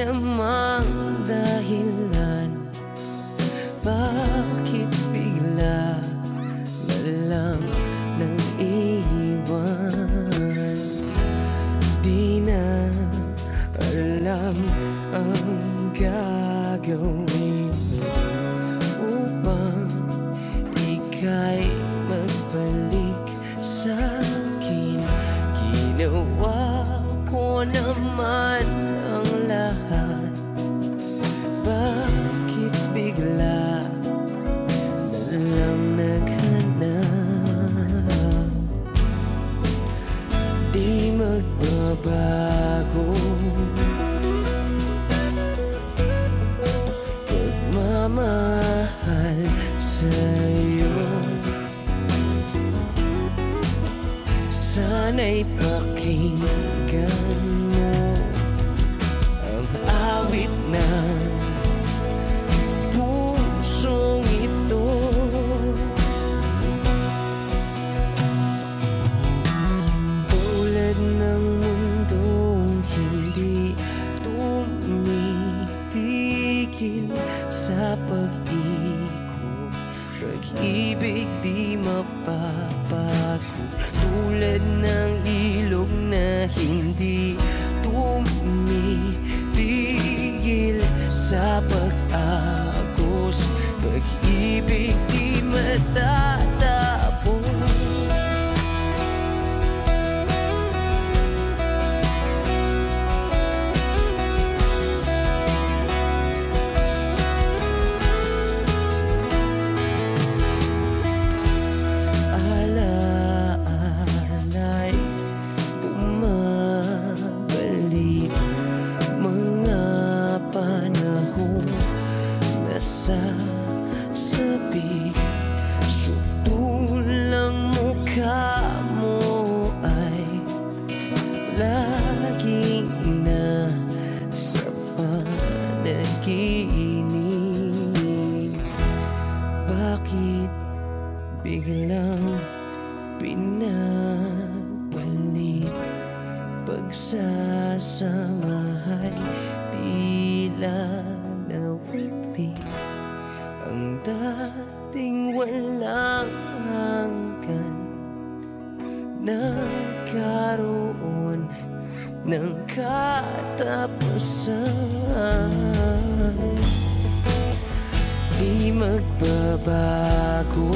namang dahilan, bakit bigla na lang nang iwan? Di na alam ang gagawin upang ika'y magbalik sa'kin. Ginawa ko naman ang lahat, bakit bigla na lang naghanap? Di magbabago pagmamahal sa'yo. Sana'y pakinggan mo ang awit ng pusong ito. Tulad ng mundong hindi tumitigil sa pag-ikot, pag-ibig di mapapago. Tulad ng ilog na hindi tumitigil sa pag-agos, pag-ibig di matatapos. Sasabi, sutulang mukha mo ay laging nasa panaginip. Bakit biglang pinabalik? Pagsasamahay tila nawagli ang dating walang hanggan, nagkaroon ng katapusan. Di magbabago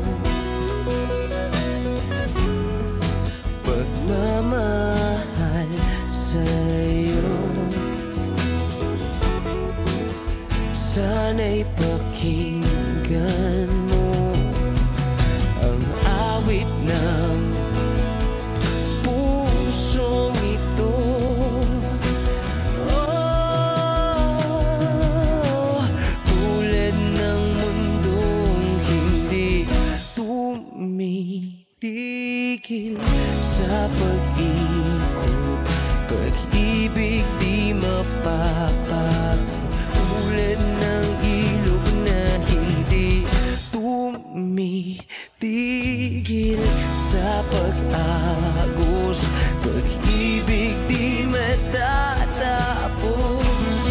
pagmamahal sa'yo. Sana'y pakinggan mo ang awit ng pusong ito. Oh, tulad ng mundong hindi tumitigil sa pag-ikot, pag-ibig di mapapago. Tulad ng ilog na hindi tumitigil sa pag-agos, pag-ibig di matatapos.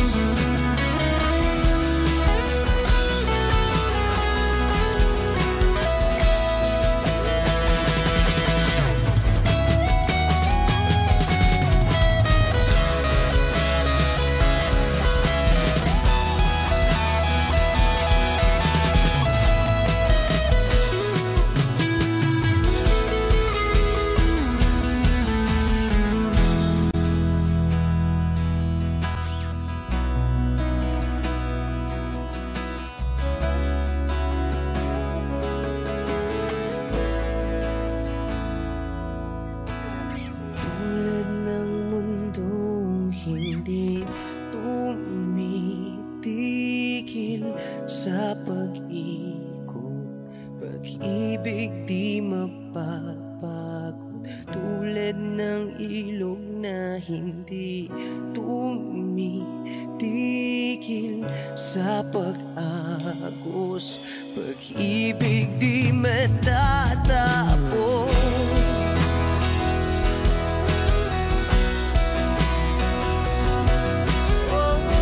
Hindi tumitigil sa pag-ikot, pag-ibig di mapapagod. Tulad ng ilog na hindi tumitigil sa pag-agos, pag-ibig di matatapos. Oh,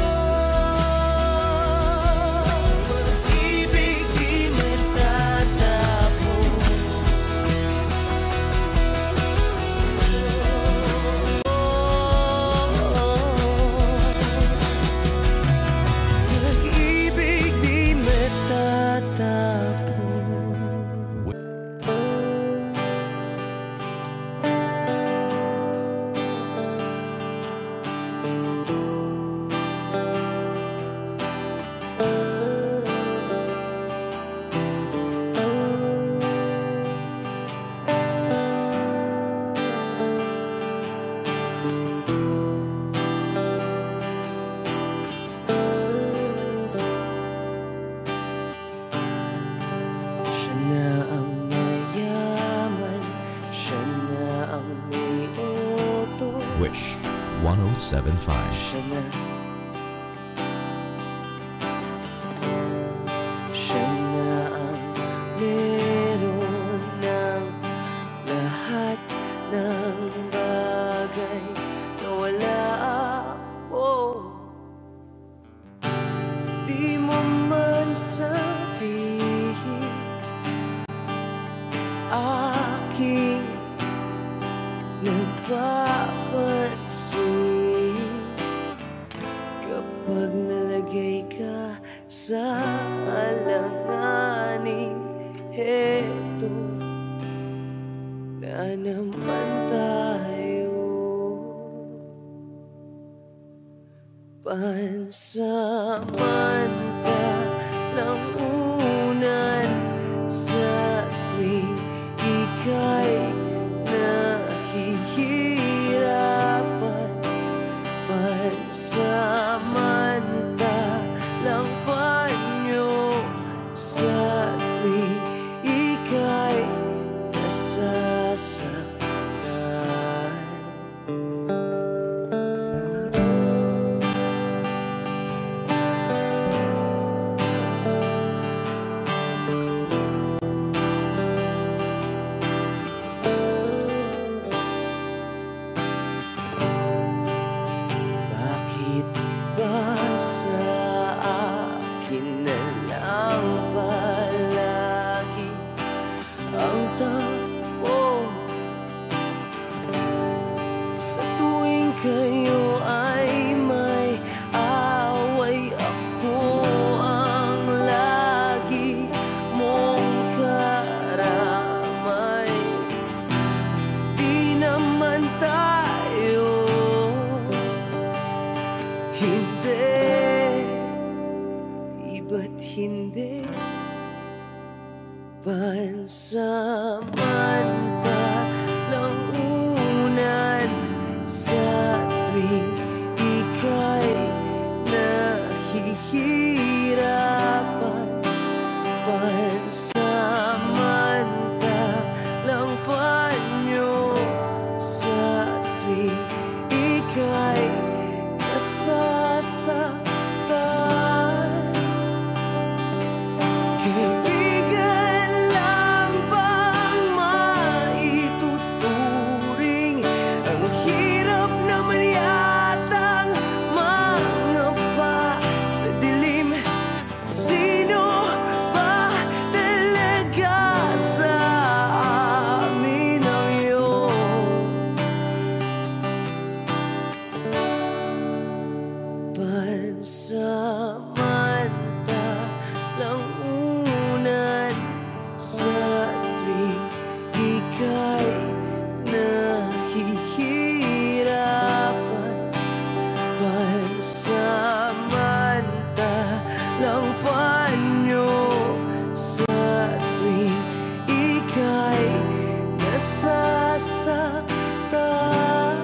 107.5. Siya na ang meron ng lahat ng bagay na wala ako. Di mo man sabihin aking nagpapansin kapag nalagay ka sa alanganin. Heto na naman tayo, pansamantalang unan sa tuwing ika'y nahihirapan. Pansamantalang panyo sa tuwing ika'y nasasaktan. Bakit ba sa akin na lang palagi ang takbo? Sa tuwing kayo ay may away, ako ang lagi mong karamay. Di naman tayo, hindi, di ba't hindi? Pansamantalang unan sa tuwing ika'y nahihirapan. Pansamantalang panyo sa tuwing ika'y nasasaktan. Kaibigan lang bang maituturing? Ang hirap naman yatang mangapa sa dilim. Sino ba talaga sa amin ang iyong pansamantalang unan sa tuwing ika'y nahihirapan? Pansamantalang panyo sa tuwing ika'y nasasaktan.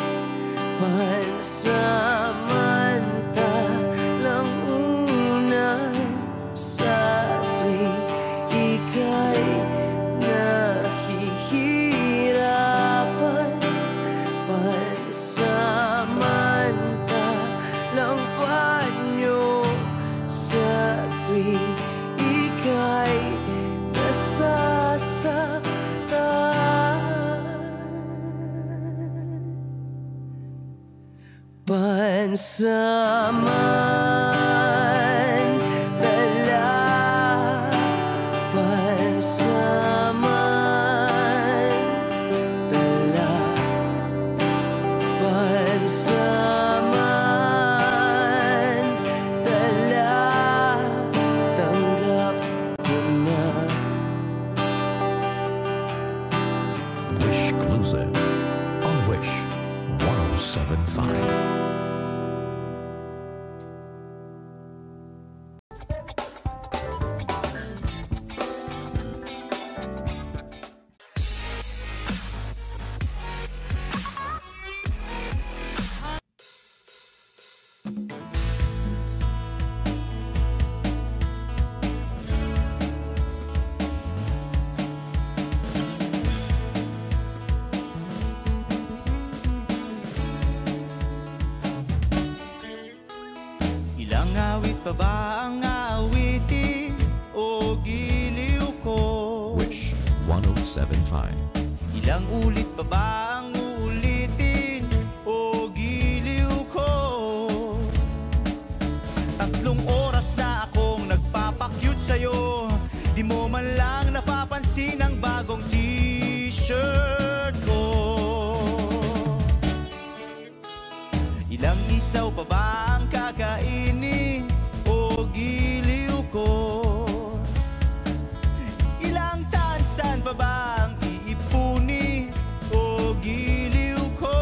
Pansamantalang unan sa tuwing ika'y nahihirapan. Pansamantalang panyo sa tuwing ika'y nasasaktan. Pansamantala, pansamantala, pansamantala, tanggap ko na. Wish Exclusive on Wish 107.5. pa ba ang aawitin o giliw ko? Wish 107.5. Ilang ulit pa ba ang uulitin o giliw ko? 3 oras na akong nagpapakyut sa'yo, di mo man lang napapansin ang bagong t-shirt ko. Ilang isaw pa ba ang kakainin o giliw ko? Ilang tansan pa ba ang iipuni o giliw ko?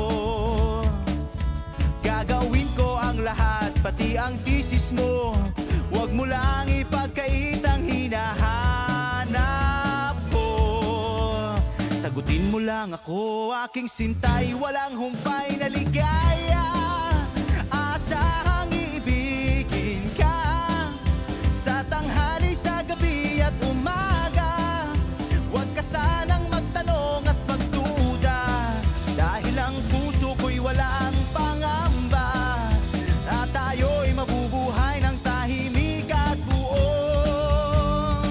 Gagawin ko ang lahat, pati ang thesis mo. Huwag mo lang ipagkait ang hinahanap ko. Sagutin mo lang ako, aking sintay, walang humpay na ligaya. Asahang iibigin ka sa tanghali, sa gabi at umaga. Huwag ka sanang magtanong at magduda, dahil ang puso ko'y walang pangamba, na tayo'y mabubuhay ng tahimik at buong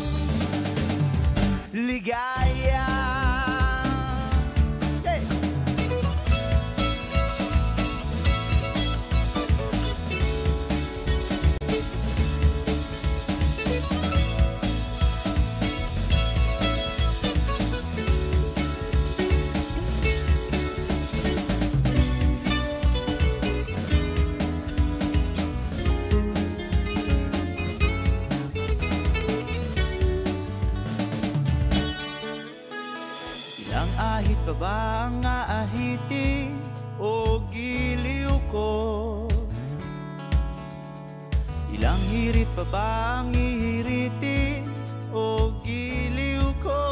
ligaya. Hey! Ilang ahit pa ba ang aahitin o giliw ko? Ilang hirit pa ba ang ihiritin o giliw ko?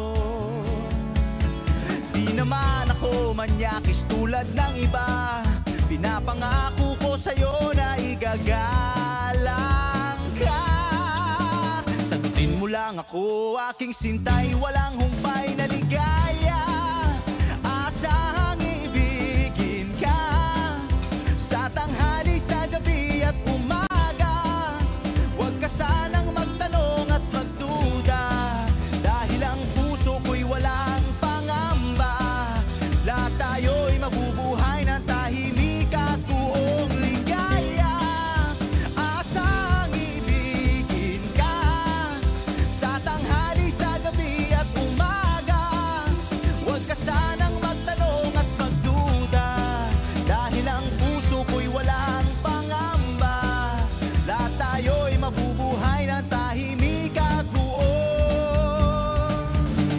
Di naman ako manyakis tulad ng iba, pinapangako ko sa'yo na igagalang ka. Sagutin mo lang ako, aking sintay, walang humpay na ligaya. Asahang iibigin ka sa tanghali, sa gabi at umaga. Huwag ka sanang magtanong at magduda, dahil ang puso ko'y walang pangamba. Lahat tayo'y mabubuhay ng tahimik at buong ligaya. Asahang iibigin ka sa tanghali, sa gabi at umaga. Huwag ka sanang magtanong at magduda, dahil ang puso ko'y walang pangamba. Lahat tayo'y mabubuhay ng tahimik at buong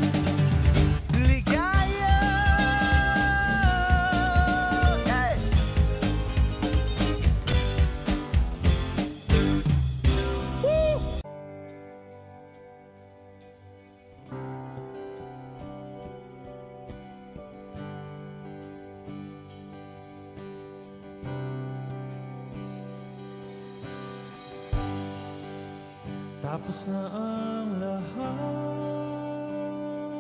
ligaya. Hey! Woo! Tapos na ang lahat,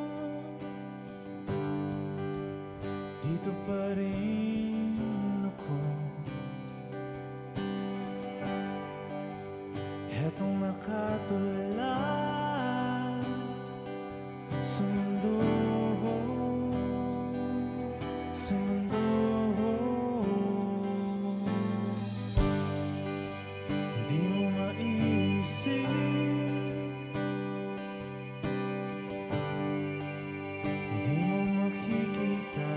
dito pa rin ako. Hetong nakatulala sa mundo, sa mundo. Di mo maisip, di mo makikita,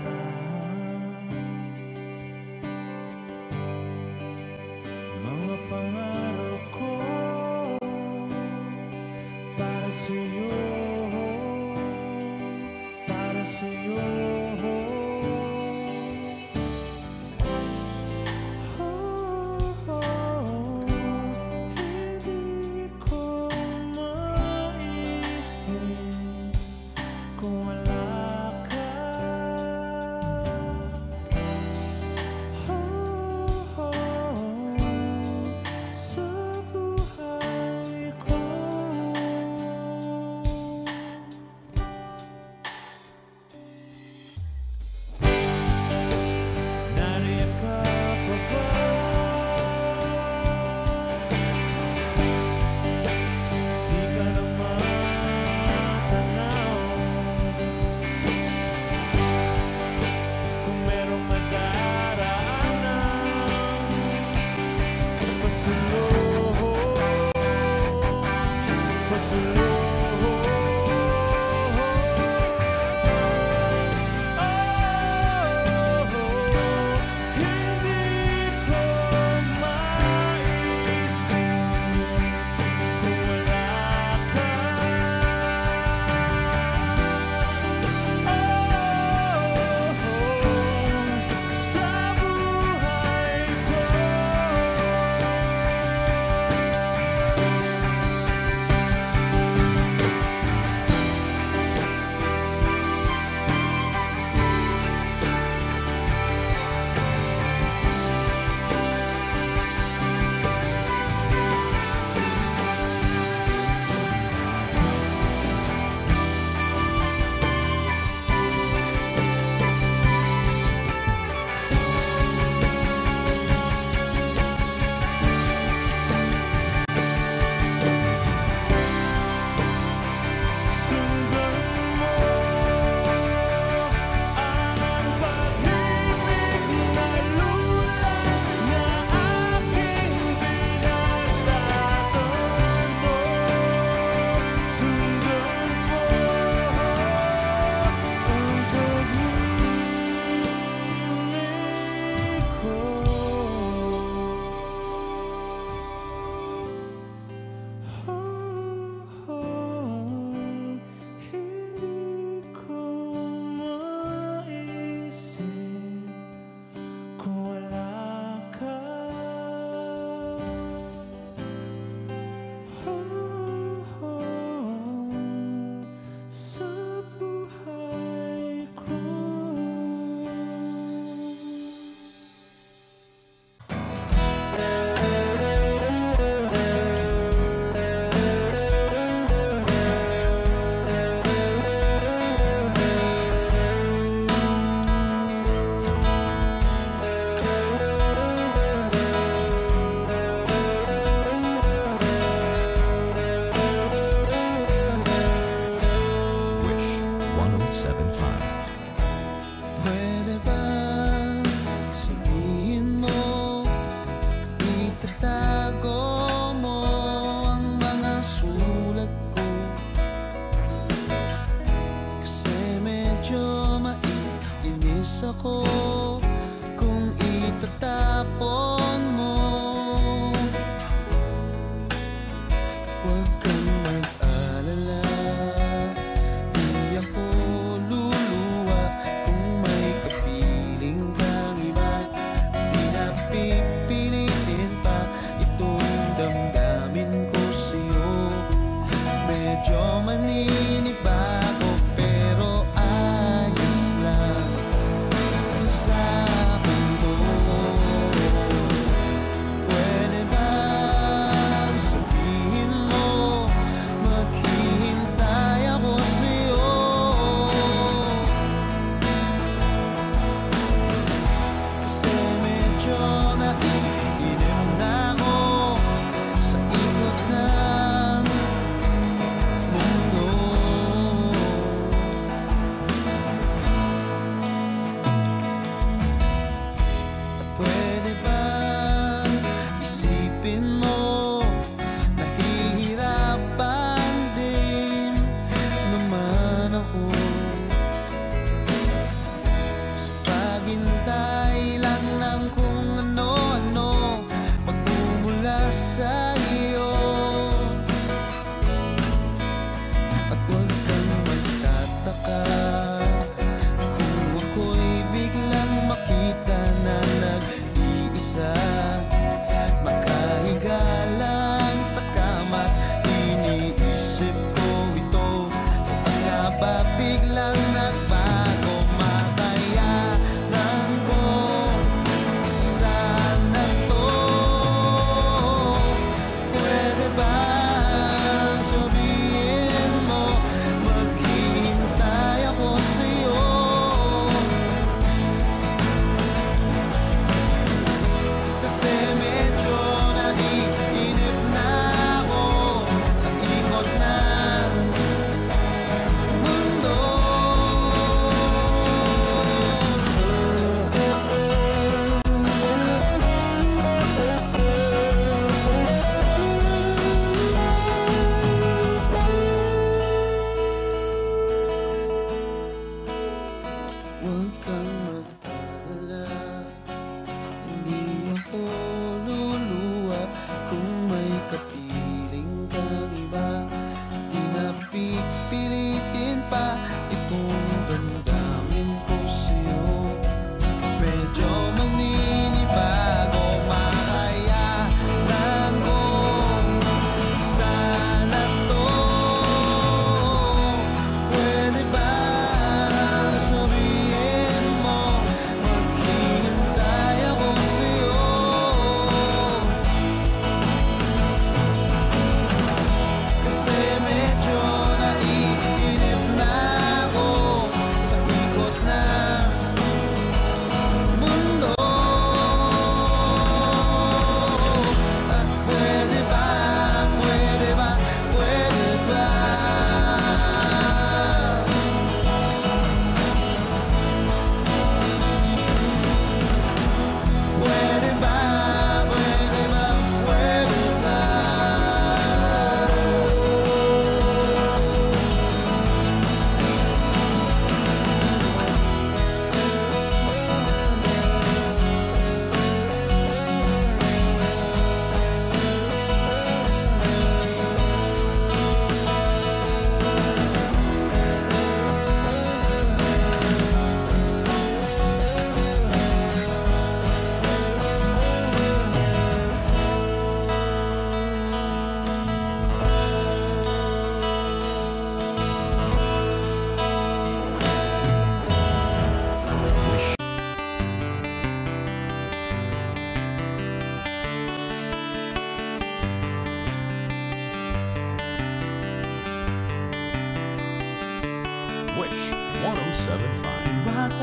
mga pangarap ko para sa'yo, para sa'yo. Hindi ko maisip kung wala ka. Sa buhay ko,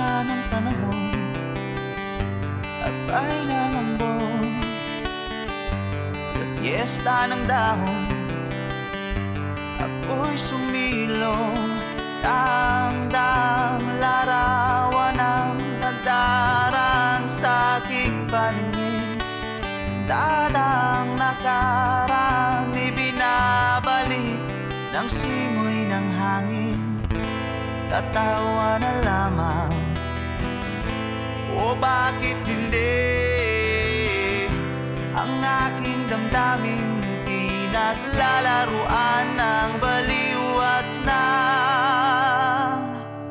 ng panahon at bahay ng ambon. Sa fiesta ng dahon, ako'y sumilong, tandang larawan ng nagdaraan sa aking paningin. Dadang nakaraan, ibinabalik ng simoy ng hangin. Tatawa na lamang, o bakit hindi? Ang aking damdamin pinaglalaruan ng baliw at ng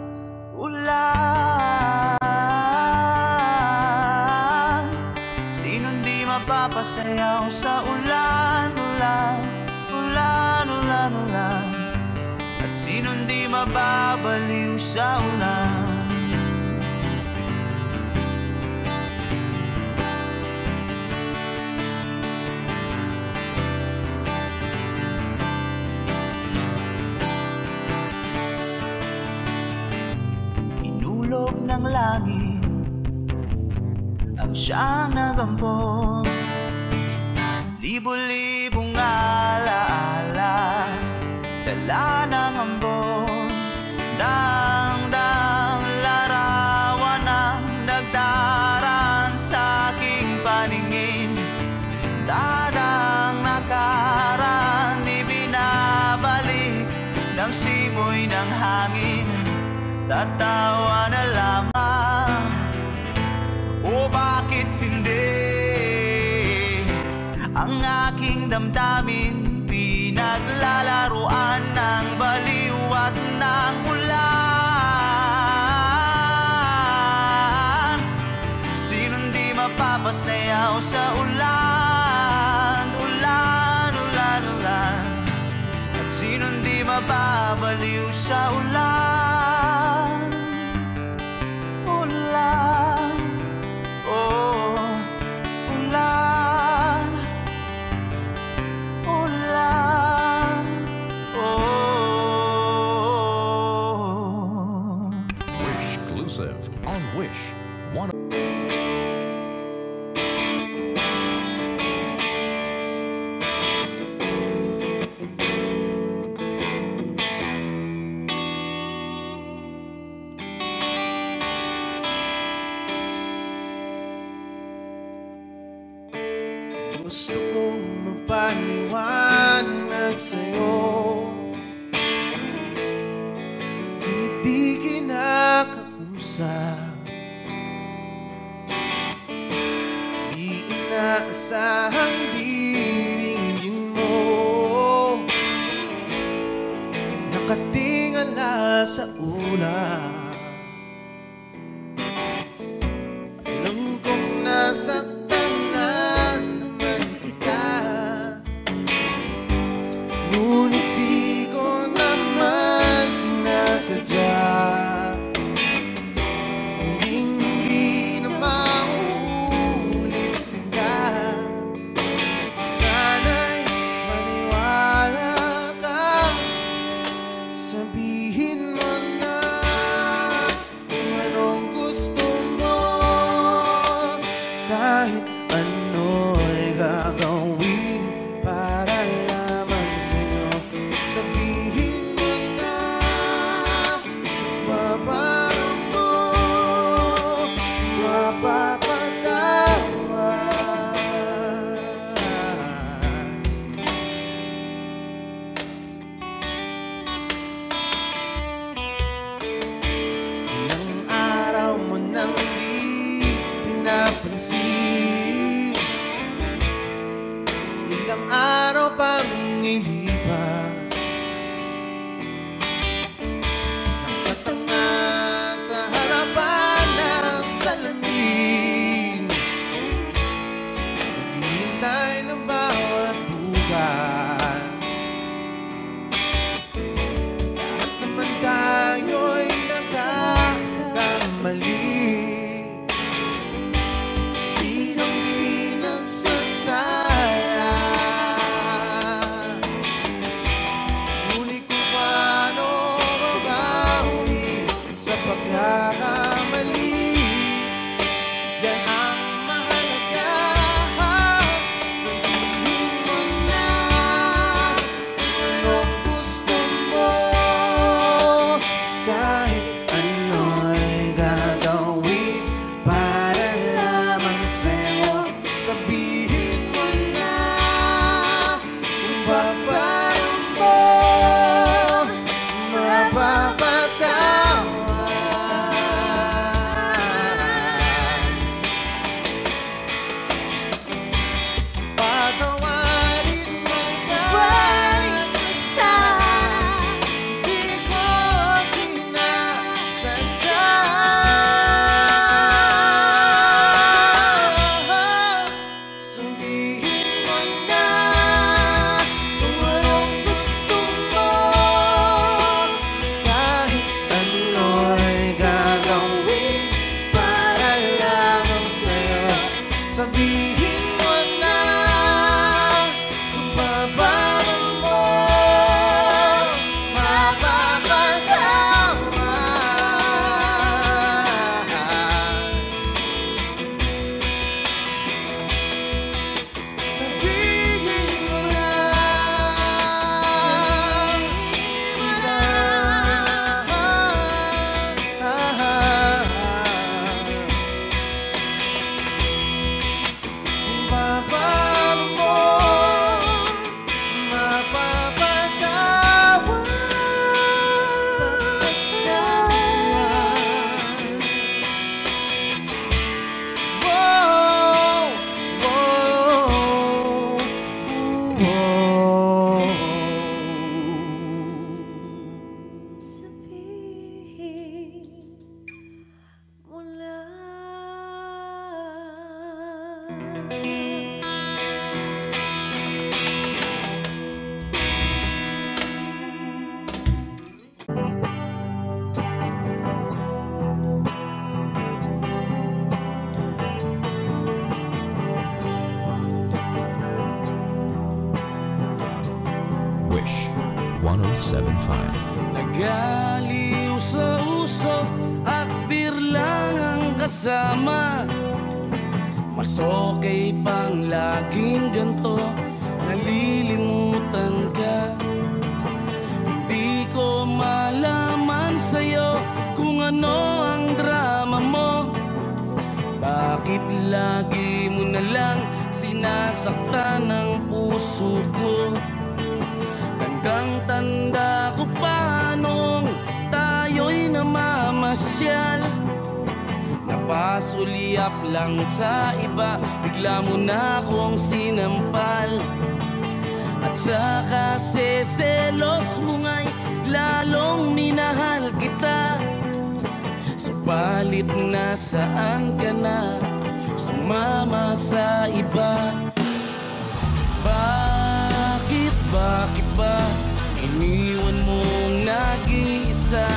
ulan. Sinong di mapapasayaw sa ulan, ulan, ulan, ulan, ulan? At sinong di mababaliw sa ulan? Inulog ng langit ang siyang nagampong, libo-libong alaala, dala ng ambon. Dang-dang larawan ng nagdaraan sa aking paningin. Dadang nakaraan, ibinabalik ng simoy ng hangin. Tatawa na lamang, o bakit hindi? Ang aking damdamin pinaglalaruan ng baliw at ng ulan. Sinong di mapapasayaw sa ulan, ulan, ulan, ulan? At sinong di mababaliw sa ulan, ulan, oh, ulan, ulan, oh. Exclusive on Wish. Gusto kong magpaliwanag sa'yo, ngunit di kinakausap. Di inaasahang diringin mo, nakatingala sa ulap. Alam kong nasaktan na naman kita, ngunit di ko naman sinasadya. Hindi na mauulisin ka, sana'y maniwala ka. Sabihin mo na kung anong gusto mo, kahit ano'y gagawin para lamang sa'yo. Sabihin mo na mababago mo, mapapatawa. Ilang araw mo nang di pinapansin, ilang araw pang ilipas, nakatanga sa harapan ng salamin, naghihintay ng bawat bukas. Lahat naman tayo'y nagkakamali, sinong di nagsasala? Ngunit kung paano mabawi sa pagkakamali, 107.5. Nagaliw sa uso at birlang ang kasama. Mas okay pang laging ganto, nalilimutan ka. Hindi ko malaman sa'yo kung ano ang drama mo. Bakit lagi mo na lang sinasaktan ang puso ko? Tandang-tanda ko pa nung tayo'y namamasyal. Napasulyap lang sa iba, bigla mo na akong sinampal. At saka seselos mo nga'y lalong minahal kita. Subalit nasaan ka na, sumama sa iba? Bakit ba iniwan mong nag-iisa?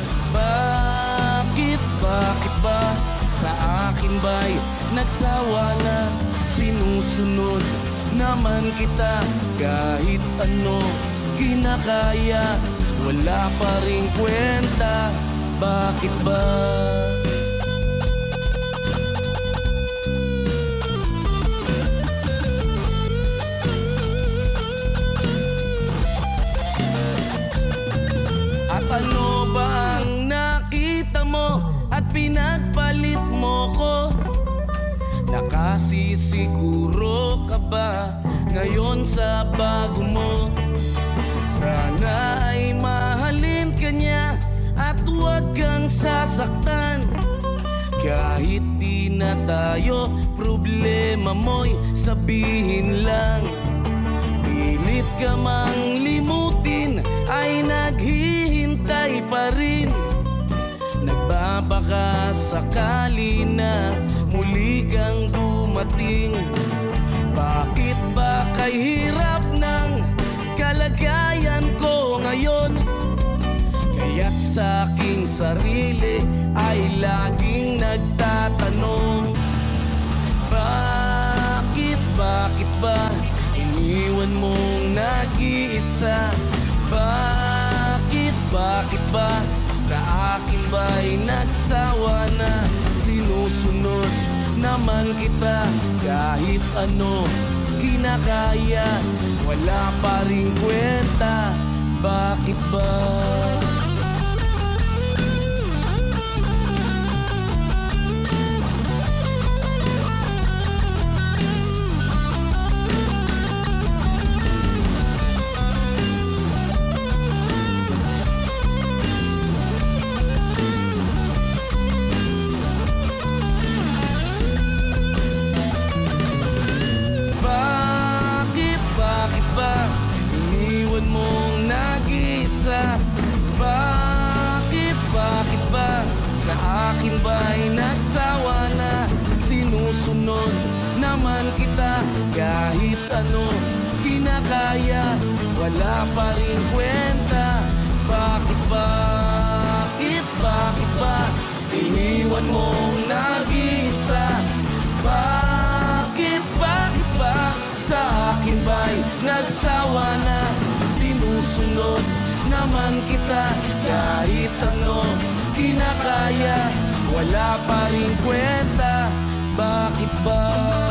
Bakit ba sa akin ba'y nagsawa na? Sinusunod naman kita kahit ano kinakaya, wala pa ring kwenta. Bakit ba? At ano ba ang nakita mo at pinagpalit mo ko? Nakasisiguro ka ba ngayon sa bago mo? Sana ay mahalin ka niya at huwag kang sasaktan. Kahit di na tayo, problema mo'y sabihin lang. Pilit ka mang limutin ay naghihintay pa rin. Nagbabaka sakali na muli kang dumating. Bakit ba kay hirap ng kalagayan ko ngayon? Kaya't sa aking sarili ay laging nagtatanong, bakit ba iniwan mong nag-iisa? Bakit ba sa akin ba'y nagsawa na? Sinusunod naman kita kahit ano kinakaya, wala pa ring kwenta. Bakit ba? Bakit ba iniwan mong nag-iisa? Bakit ba sa akin ba'y nagsawa na? Sinusunod naman kita kahit ano kinakaya, wala pa rin kwenta. Bakit ba iniwan mong nag-iisa? Bakit ba sa akin ba'y nagsawa na? Sinusunod naman kita kahit ano kinakaya, wala pa rin kwenta. Bakit ba?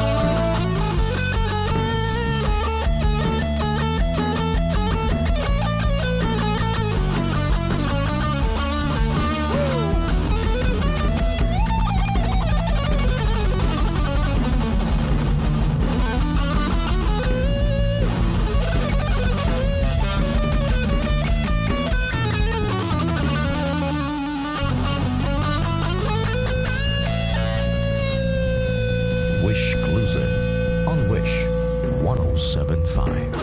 Wish Exclusive on Wish 107.5.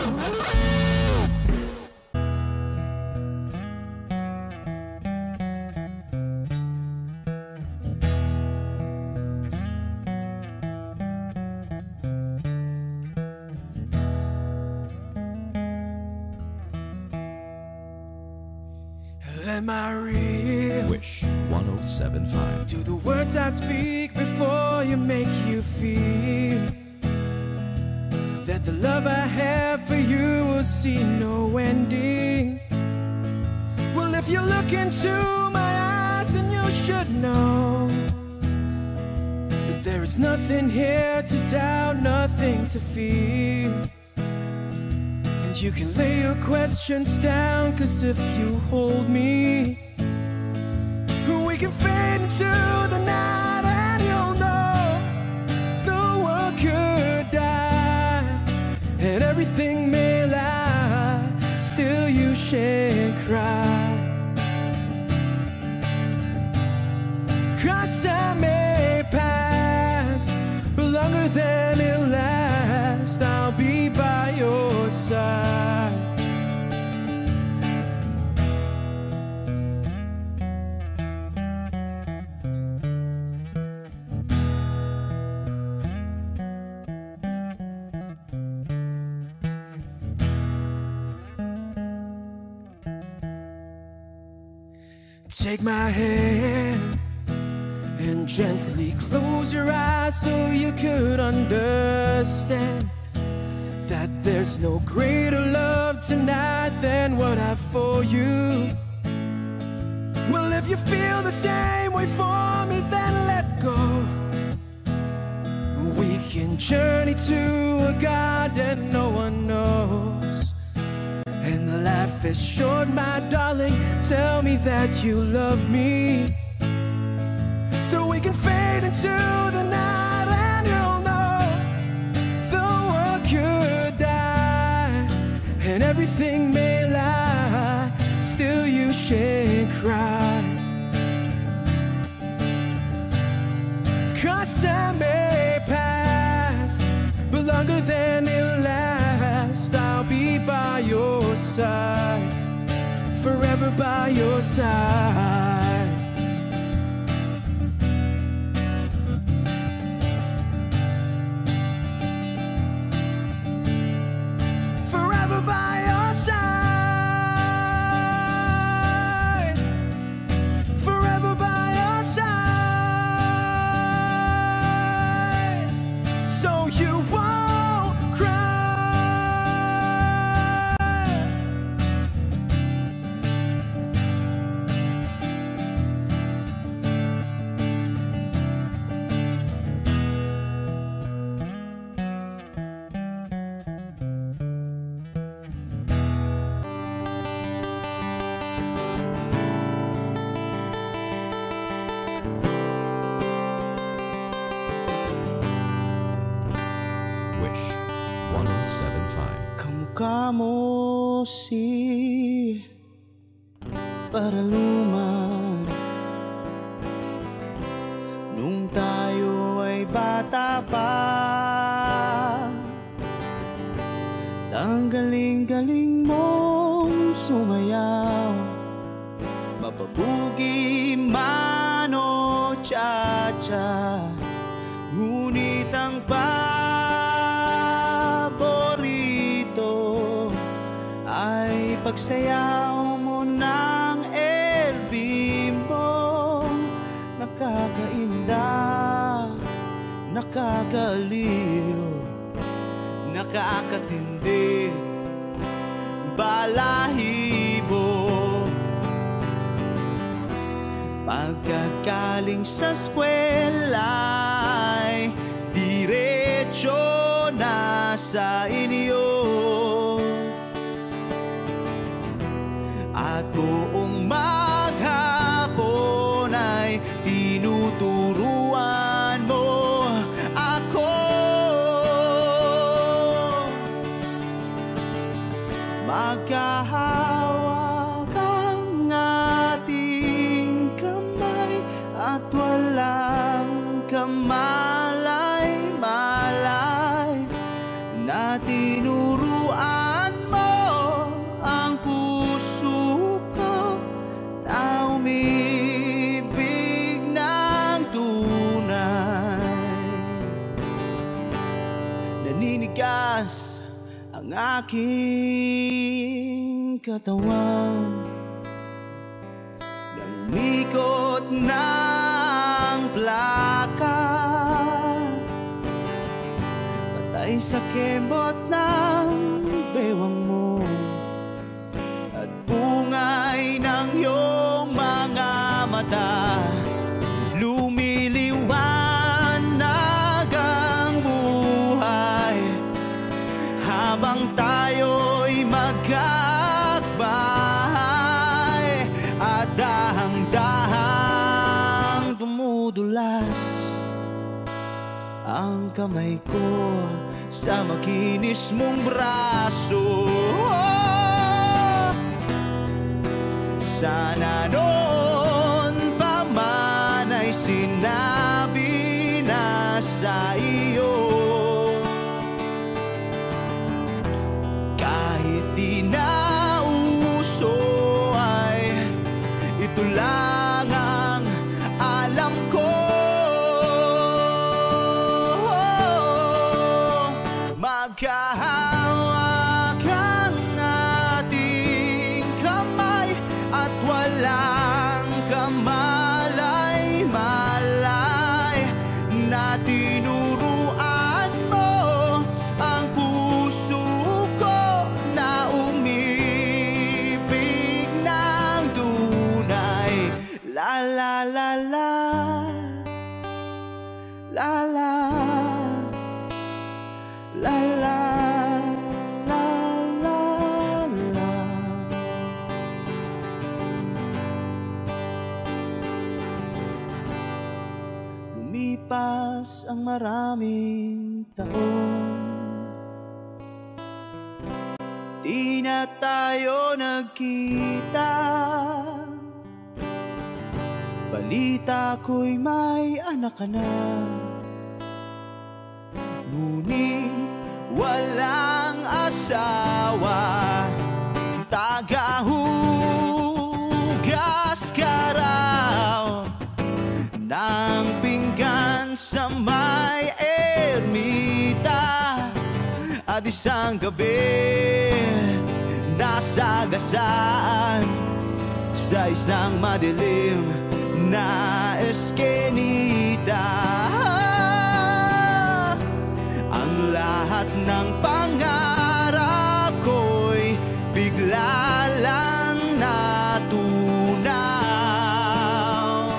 Am I real? Wish 107.5. Do the words I speak before you make you feel that the love I have for you will see no ending? you look into my eyes, then you should know that there is nothing here to doubt, nothing to fear. And you can lay your questions down, 'cause if you hold me, we can fade into the night, and you'll know the world could die and everything may lie, still you shan't cry. 'Cause time may pass, but longer than it lasts, I'll be by your side. Take my hand and gently close your eyes so you could understand that there's no greater love tonight than what I have for you. Well, if you feel the same way for me, then let go. We can journey to a garden no one knows. And life is short, my darling, tell me that you love me, so we can fade into the night, and you'll know the world could die and everything may lie, still you shan't cry. 'Cause time may pass, but longer than it lasts, I'll be by your side, forever by your side. Forever by your side, forever by your side, so you won't cry. Wish 1075. Kamukha mo si Paraluman nung tayo ay bata pa. Ang galing-galing mong sumayaw, mapabugi man o cha-cha, ngunit ang paborito ay pagsayaw mo ng El Bimbo. Nakakainda, nakakaliw, nakakatindi, balahibo. Pagkagaling sa eskwela ay diretso na sa inyo, at buong maghapon ay tinuturuan mo ako. Magkahawak ang ating kamay at walang kamalay-malay, na tinuruan mo ang puso ko na umibig ng tunay. Naninigas ang aking katawan, nangikot ng plaka, patay sa kembot ng bewang mo at bungay ng iyong habang tayo'y magkakbay at dahang-dahang dumudulas ang kamay ko sa makinis mong braso. Sana noon pa man ay sinabi na sa iyo, kahit di na uso ay ito lang ang alam ko. Magkahawak ang ating kamay at walang kamalay-malay na tinuruan mo ang puso ko na umibig ng tunay. La la la la, la la, la la, la la, la. Lumipas ang maraming taon, di na tayo nagkita. Balita ko'y may anak ka na, ngunit walang asawa. Tagahugas ka raw ng pinggan sa may ermita, at isang gabi nasagasaan sa isang madilim na eskenita. Ang lahat ng pangarap ko'y bigla lang natunaw.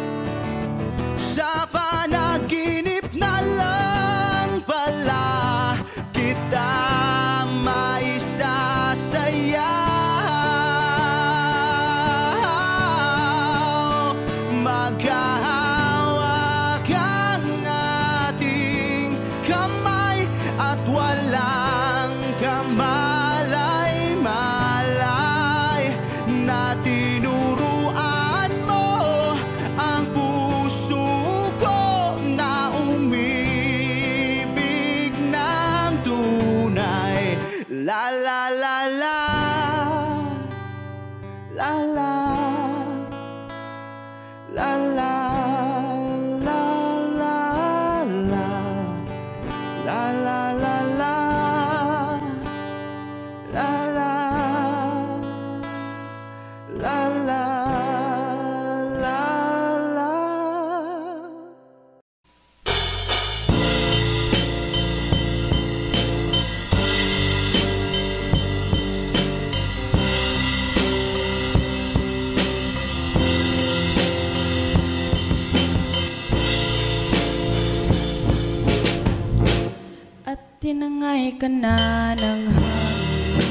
Sa panaginip na lang pala kita maisasaya. Magkahawak ang ating kamay at walang kamalay-malay na tinuruan mo ang puso ko na umibig ng tunay. La la la la, la la, la la, la la, la, la la la la, la la, la la, la la. At tinangay ka na ng hangin,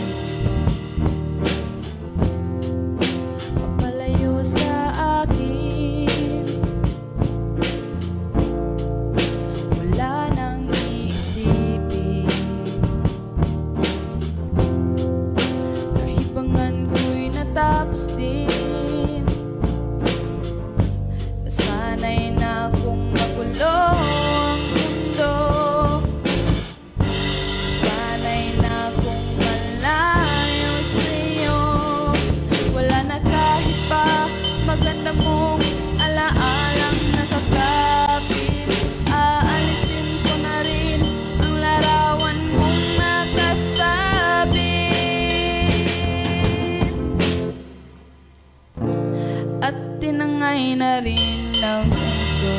papalayo sa akin. Wala nang iisipin, kahibangan ko'y natapos din. Nasanay na akong magulo ang mundo, sanay na akong malayo sa'yo. Wala na kahit pa maganda mong alaalang nakakapit. Aalisin ko na rin ang larawan mong nakasabit, at tinangay na rin ng puso.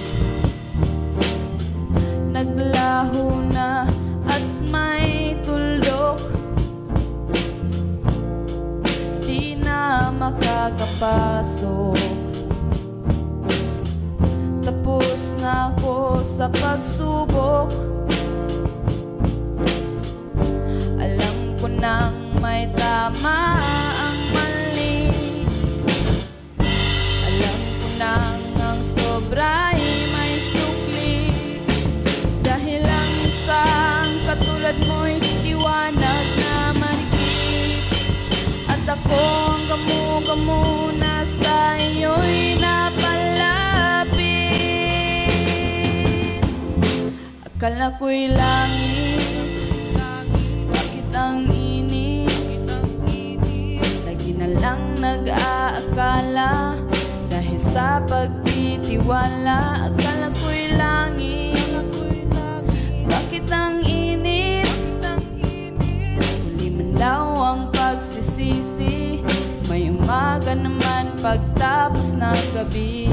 Naglaho na at may tuldok, di na makakapasok. Tapos na ako sa pagsubok, tama ang mali. Alam ko nang ang sobra'y may sukli. Dahil ang isang katulad mo'y liwanag na marigit. At ako ang gamo-gamo na sa iyo'y napalapit. Akala ko'y langit, bakit ang init? Lagi na lang nag-aakala dahil sa pagtitiwala. Akala ko'y langit, bakit ang init? Huli man daw ang pagsisisi, may umaga naman pagtapos ng gabi.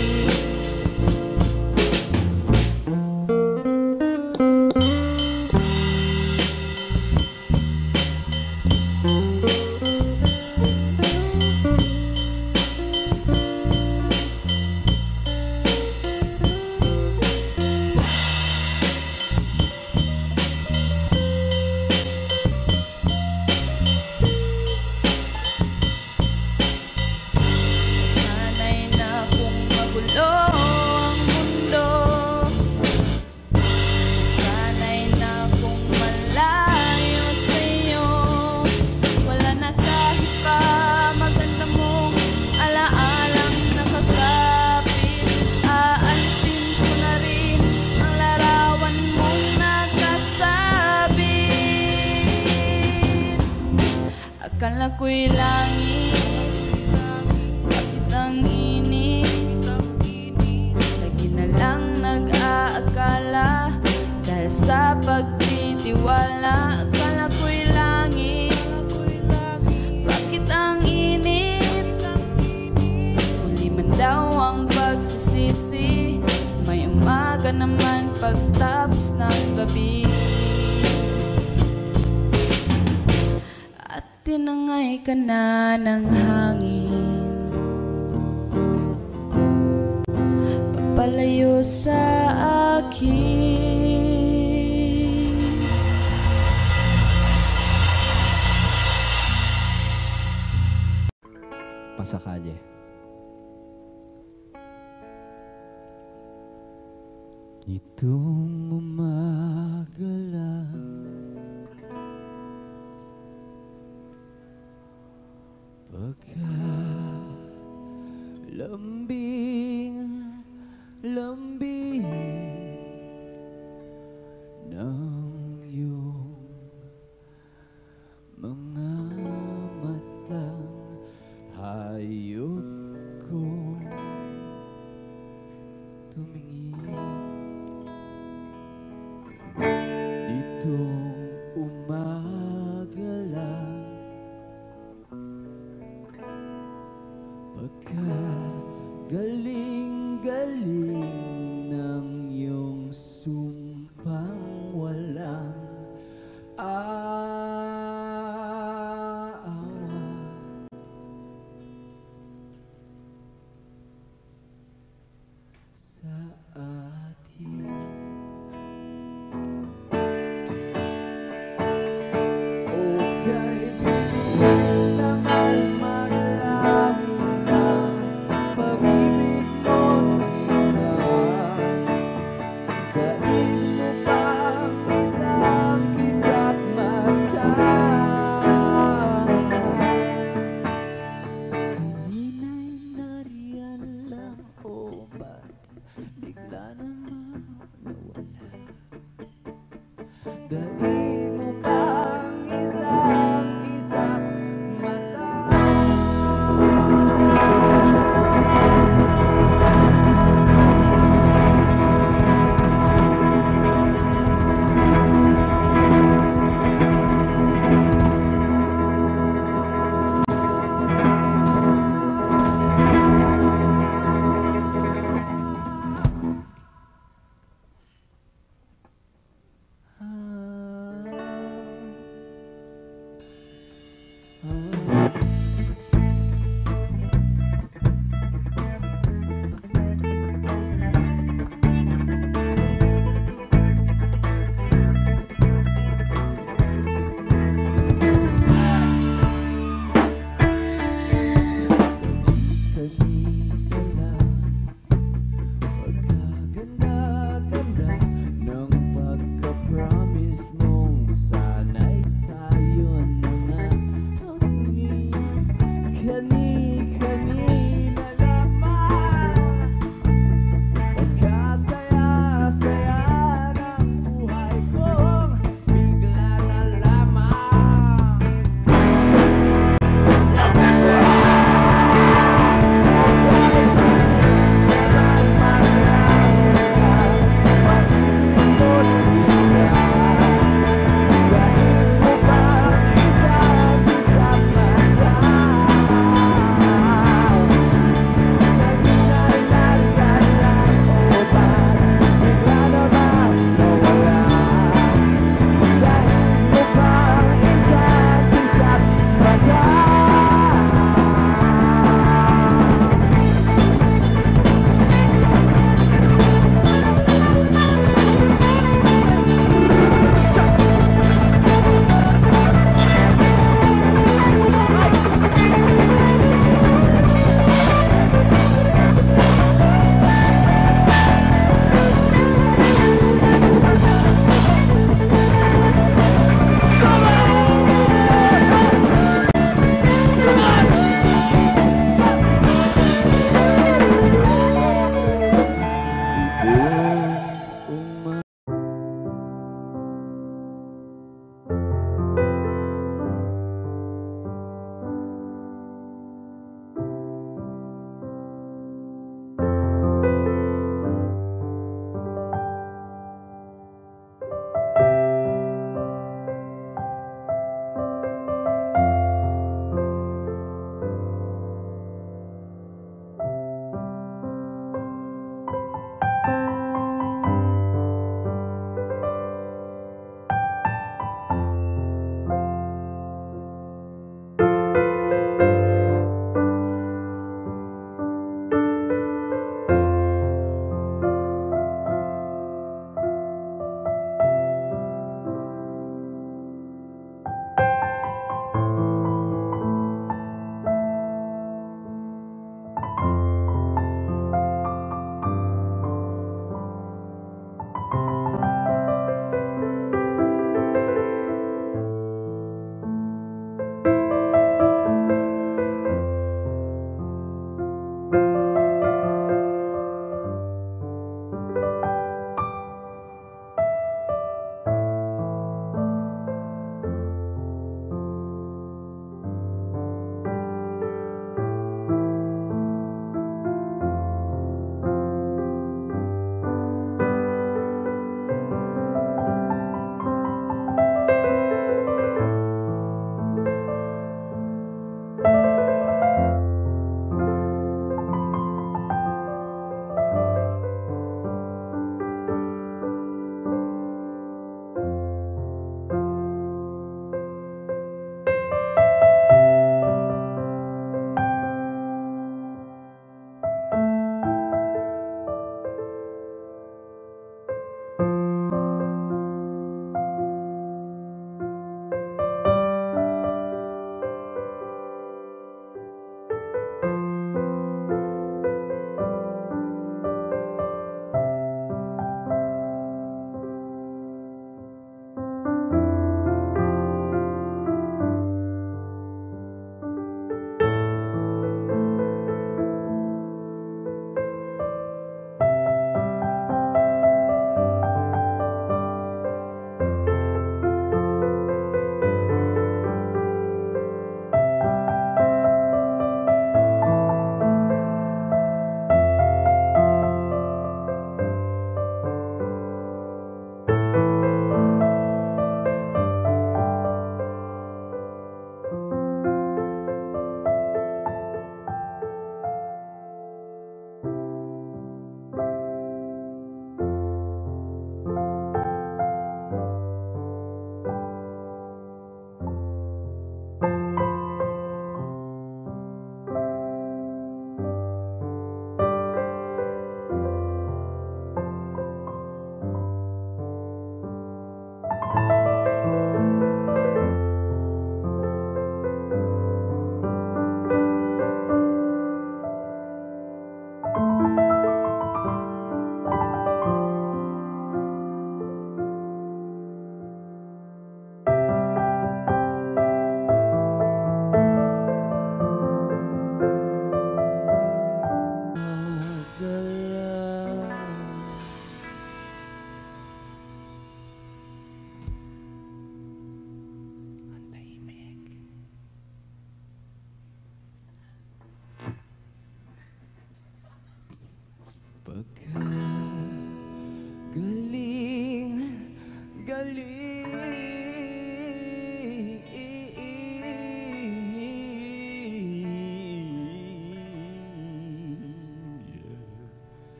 Akala ko'y langit, bakit ang init? Lagi na lang nag-aakala dahil sa pagtitiwala. Akala ko'y langit, bakit ang init? Huli man daw ang pagsisisi, may umaga naman pagtapos ng gabi. Tinangay ka na ng hangin, papalayo sa akin. Pasakalye. Itong umaga lang, lambing ng iyong mga matang hayop ko tumingin. Itong umaga lang, galing-galing ng iyong sumpang walang aawa. Sa atin okay, bilis naman maglaho na pag-ibig mo sila. Dahil mo pang isang kisap mata. Kanina'y nariyan lang, o ba't bigla namang nawala? Dahil mo pang isang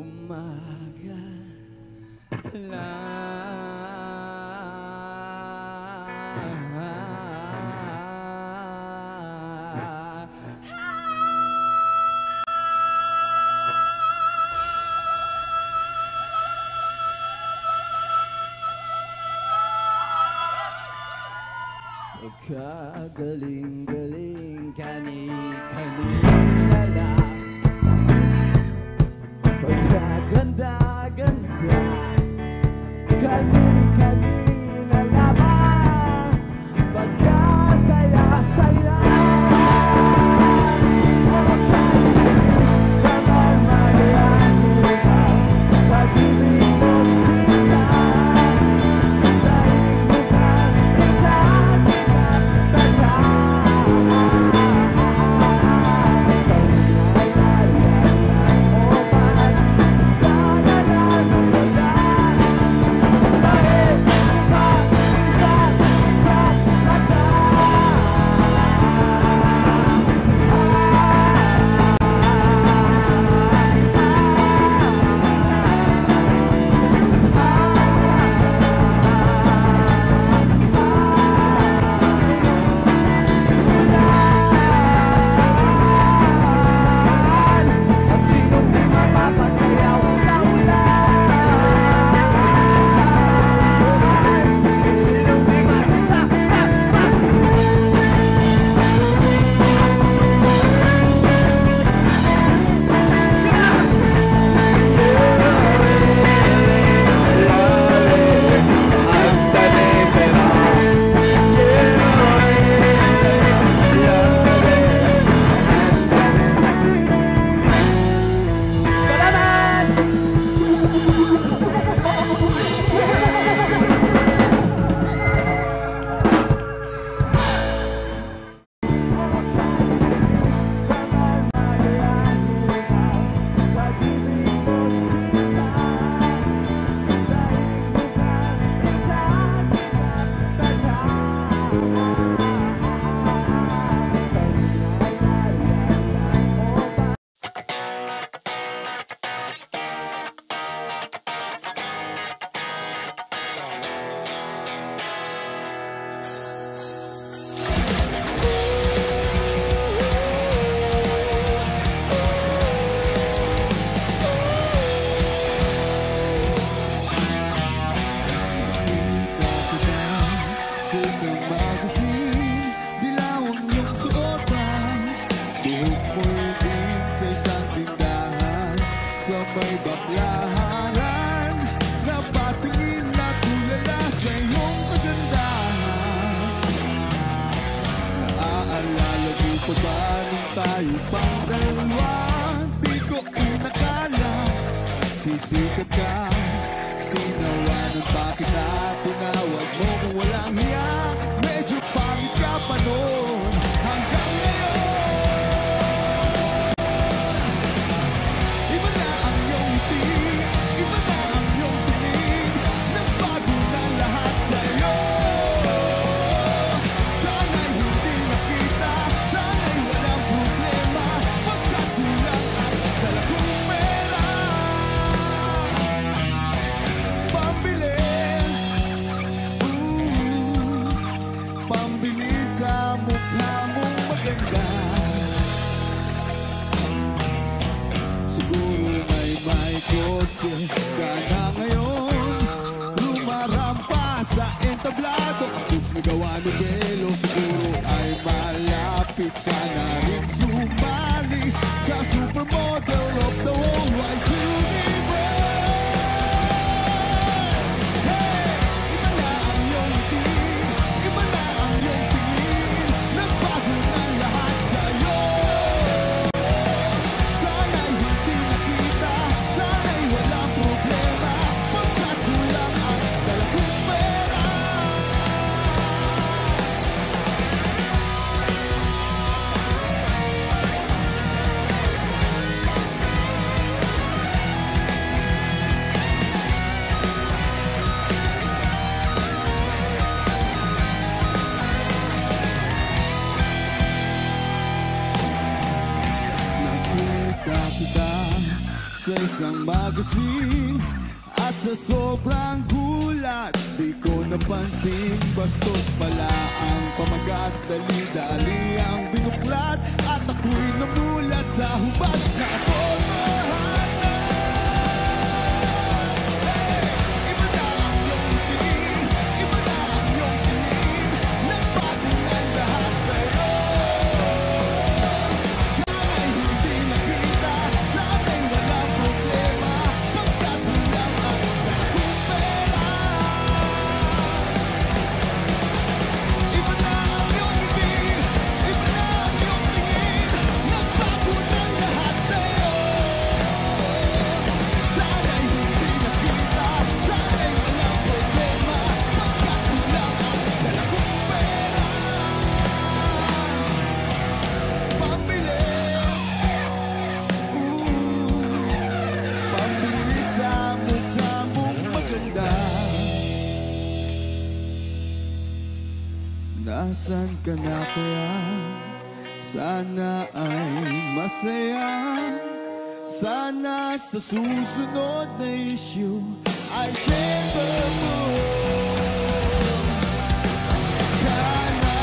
umaga Kagaling-galing kani-kanina lang, pagkaganda-ganda kani-kanina lamang, pagkasaya-saya pagkainis naman mariahin pag-ibig mo sila. May baklaran, napatingin na tulala sa iyong kagandahan. Naaalala mo pa ba nung tayo pang dalawa? Di ko inakala sisikat ka. Tinawanan pa kita, tinawag mo kung walang hiya. Medyo pangit ka pa noon hanggang ngayon. Kotse ka na ngayon, lumarampa sa entablado. Kung nagawa ni Belo, siguro ay malapit ka na rin sumali sa supermodel of the whole wide universe. Hey! Iba na ang iyong ngiti, iba na ang iyong tingin, nagbago na lahat sa'yo. Sana'y hindi nakita, sana'y walang problema, pagkat kulang ang dala kong pera. kasing at sa sobrang gulat, di ko napansin bastos pala ang pamagat. Dali-dali ang binuklat at ako'y namulat sa hubad na ako mahal na. Iba na ang iyong tingin, iba na ang iyong tingin, nagbago na lahat sa'yo. Sana'y hindi nakita, sana'y walang problema, pagkat lang ang akong pera. Iba na ang iyong tingin, iba na ang iyong tingin, nagbago na lahat sa'yo. Sana'y hindi nakita, sana'y walang problema, pagkat lang ang akong pera. Pambili, pambili sa mukha mong maganda. Nasaan ka na kaya? Sana ay masaya. Sana sa susunod na issue ay Sailor Moon ka na.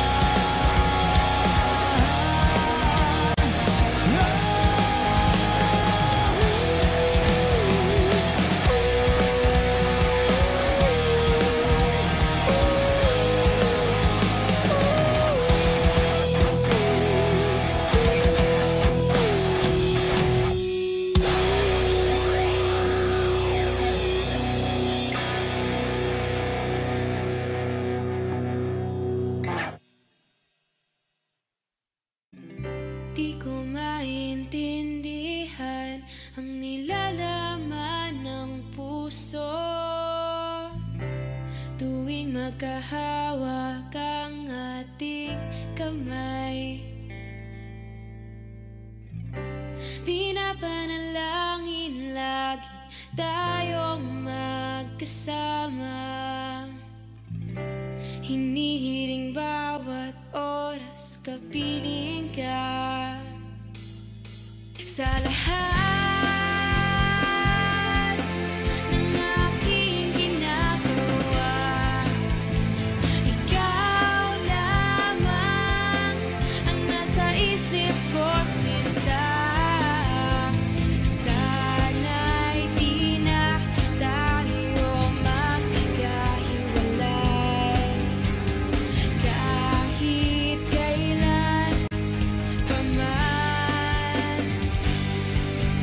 Di ko maintindihan ang nilalaman ng puso tuwing magkahawak ang ating kamay. Pinapanalangin lagi tayong magkasama, hinihiling bawat oras kapiling ka. Sa lahat ng aking ginagawa, ikaw lamang ang nasa isip ko, sinta. Sana'y di na tayo magkakahiwalay kahit kailan pa man.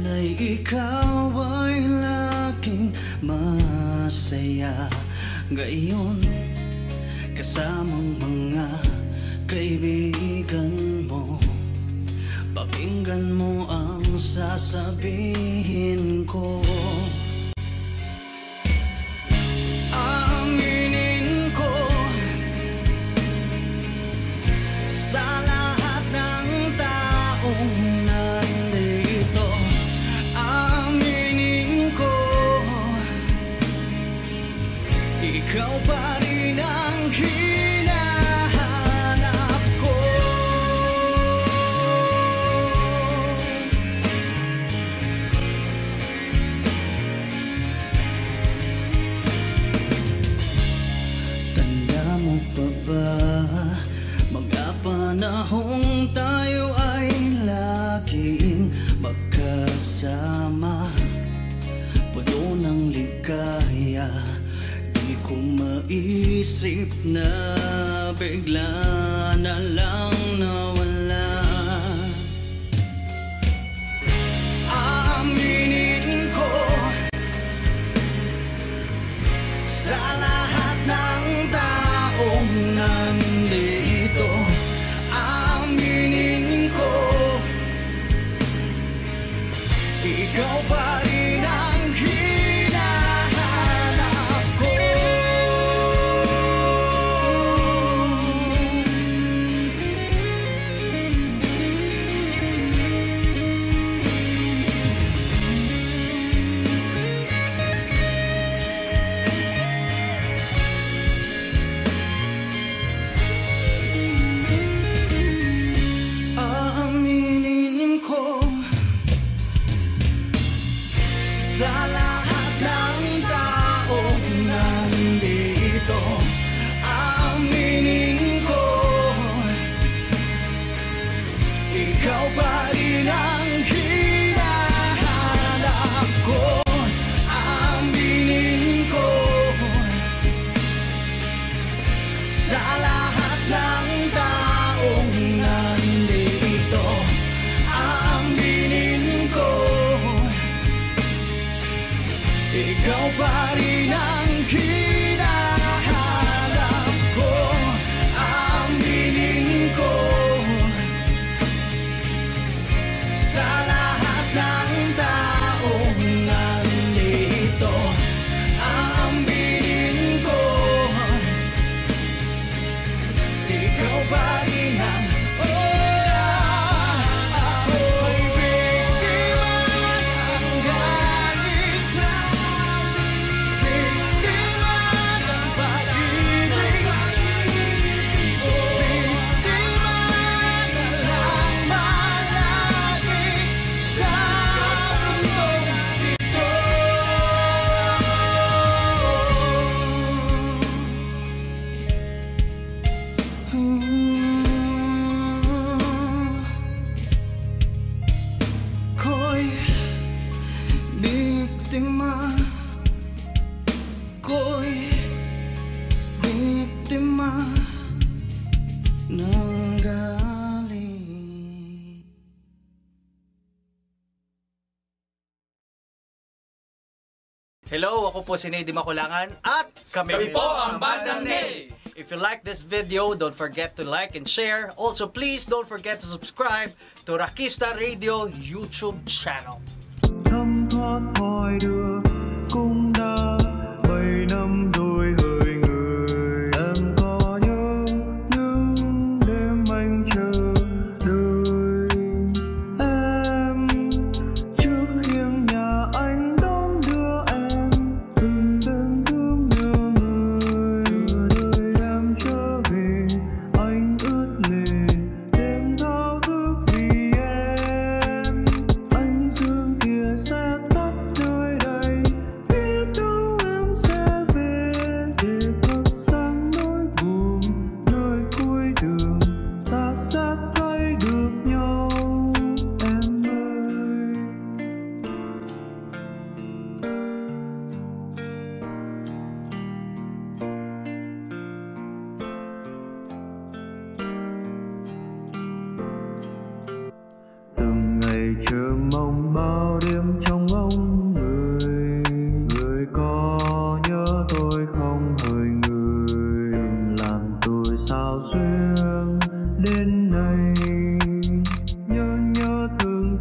Sana'y ikaw ay laging masaya ngayon, kasamang mga kaibigan mo. Pakinggan mo ang sasabihin ko. Aaminin ko sa lahat ng taong nandito. Aaminin ko, ikaw pa rin ang hinahanap ko. Tanda mo pa ba mga panahong tayo ay laging magkasama, puno ng ligaya? Di ko maisip na bigla na lang nawala. Aaminin ko sa lahat ng taong nandito. Aaminin ko, ikaw pa rin ang hinahanap ko. Aaminin ko sa lahat ng taong nandito. Aaminin ko, ikaw pa rin ang hinahanap ko. Aaminin ko sa lahat ng taong nandito. Aaminin ko, ikaw pa rin ang hinahanap ko. Aaminin ko sa lahat ng taong nandito. Aaminin ko, ikaw pa rin ang ako'y biktima ng galit na, biktima ng pag-ibig, biktima na lang malagi sa mundong ito. Ko'y biktima, ko'y biktima ng galit. Hello, ako po si Nady Makulangan at kami po ang Bandang Nay. If you like this video, don't forget to like and share. Also, please don't forget to subscribe to Rakista Radio YouTube channel. Thấm thoát hỏi đưa cũng đã 7 năm rồi hỡi người. Em có nhớ những đêm anh chờ đợi em trước khiêng nhà anh đón đưa em từng đêm thương nhớ người. Đời em trở về anh ướt lệ đêm thao thức vì em. Anh dương kia sẽ tắt nơi đây, biết duyên đến này. Nhớ thương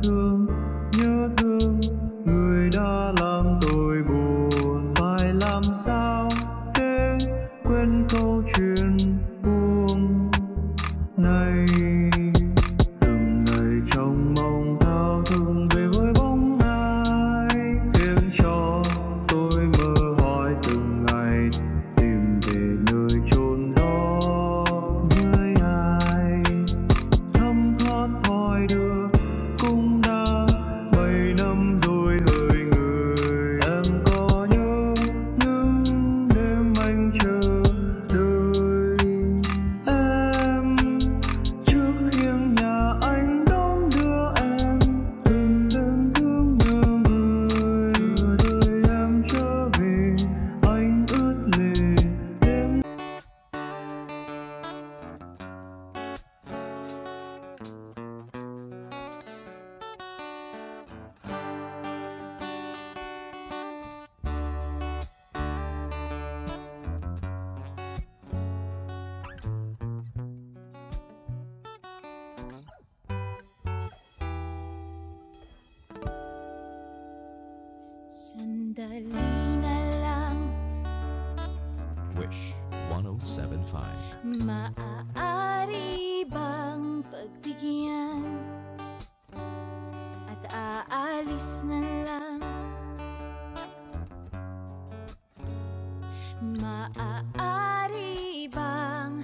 người đã làm tôi buồn. Phải làm sao để quên câu chuyện buồn này. Từng ngày trong mong thao thức về với bóng ai, khiến cho tôi mơ hỏi từng ngày tìm về nơi chốn đó với ai. Thấm thoát thoi đưa cũng đã 7 năm rồi hỡi người. Em có nhớ những đêm anh chờ đợi em trước khiêng nhà anh đón đưa em. Từng đêm thương nhớ người, đợi em trở về anh ướt lệ đêm. Sandali na lang, Wish 1075. maaari bang pagbigyan at aalis na lang? Maaari bang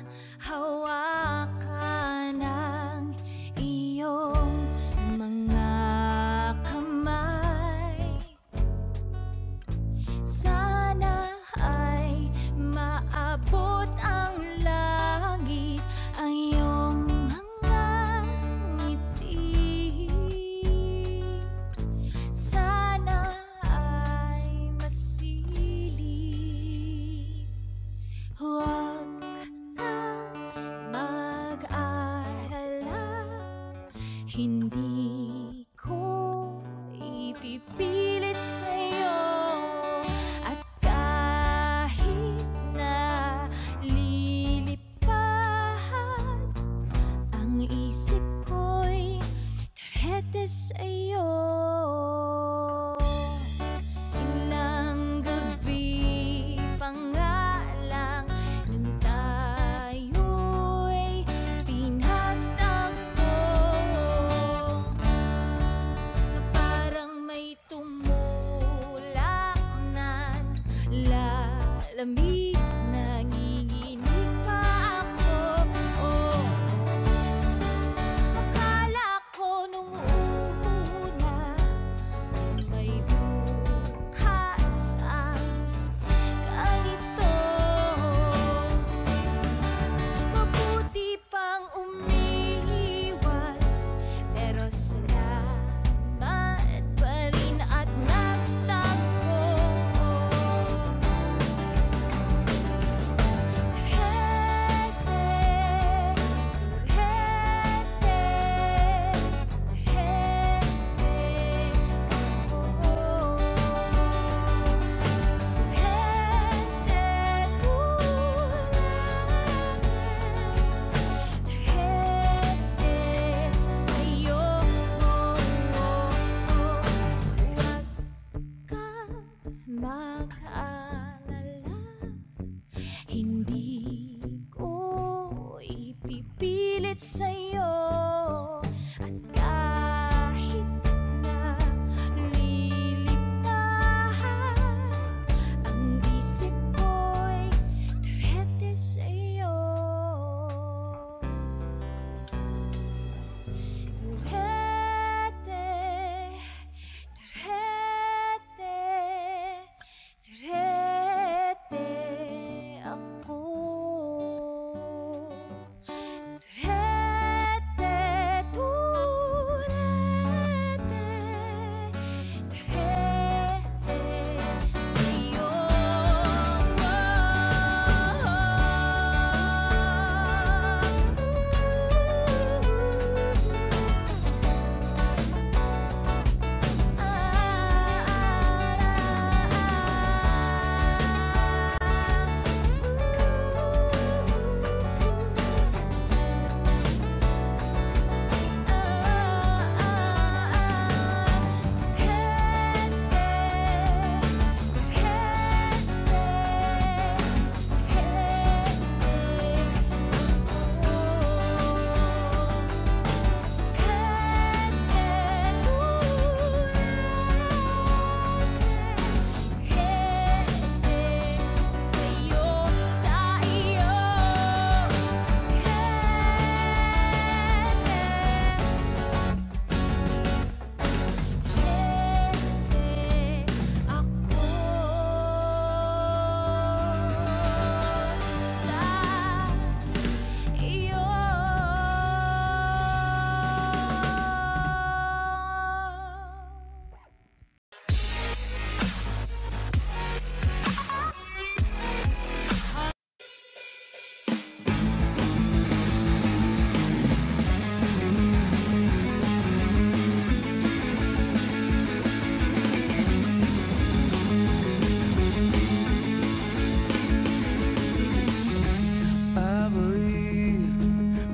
hawakan ng iyong mga kamay? Sana ay maabot ang langit ang iyong mga ngiti. Sana ay masilip. Huwag kang mag-alala, hindi ko ipipilit sa'yo. At kahit na lilipad ang isip ko'y turete sa'yo. Ilang gabi pa nga lang nung tayo'y pinagtagpo, na parang may tumulak ng lalamig. Nanginginig pa ako. Oh, akala ko nung una may bukas ang ganito. Mabuti pang umiwas, pero salamat pa rin at nagtagpo. Mag-alala, hindi ko ipipilit sa'yo. At kahit na lilipad ang isip ko'y turete sa'yo. Turete, turete ako. Turete,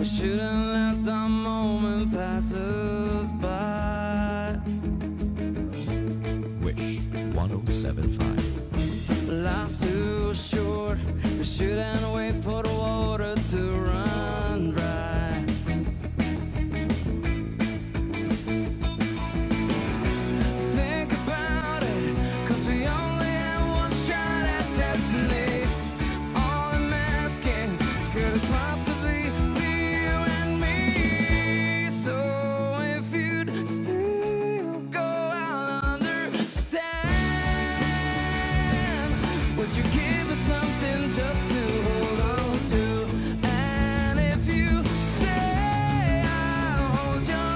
We shouldn't let the moment pass us by. Wish 1075. Life's too short. We shouldn't wait for the water to run dry. Think about it, 'cause we only have one shot at destiny. All I'm asking, could it possibly be you and me? So if you'd still go, I'll understand. Would you give us something just to hold on to? And if you stay, I'll hold your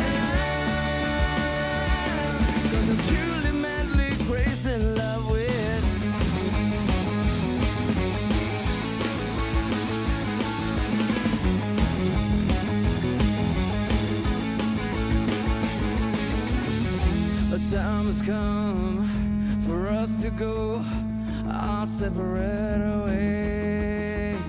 hand. 'Cause I'm truly, madly, crazy in love with. The time has come for us to go our separate ways.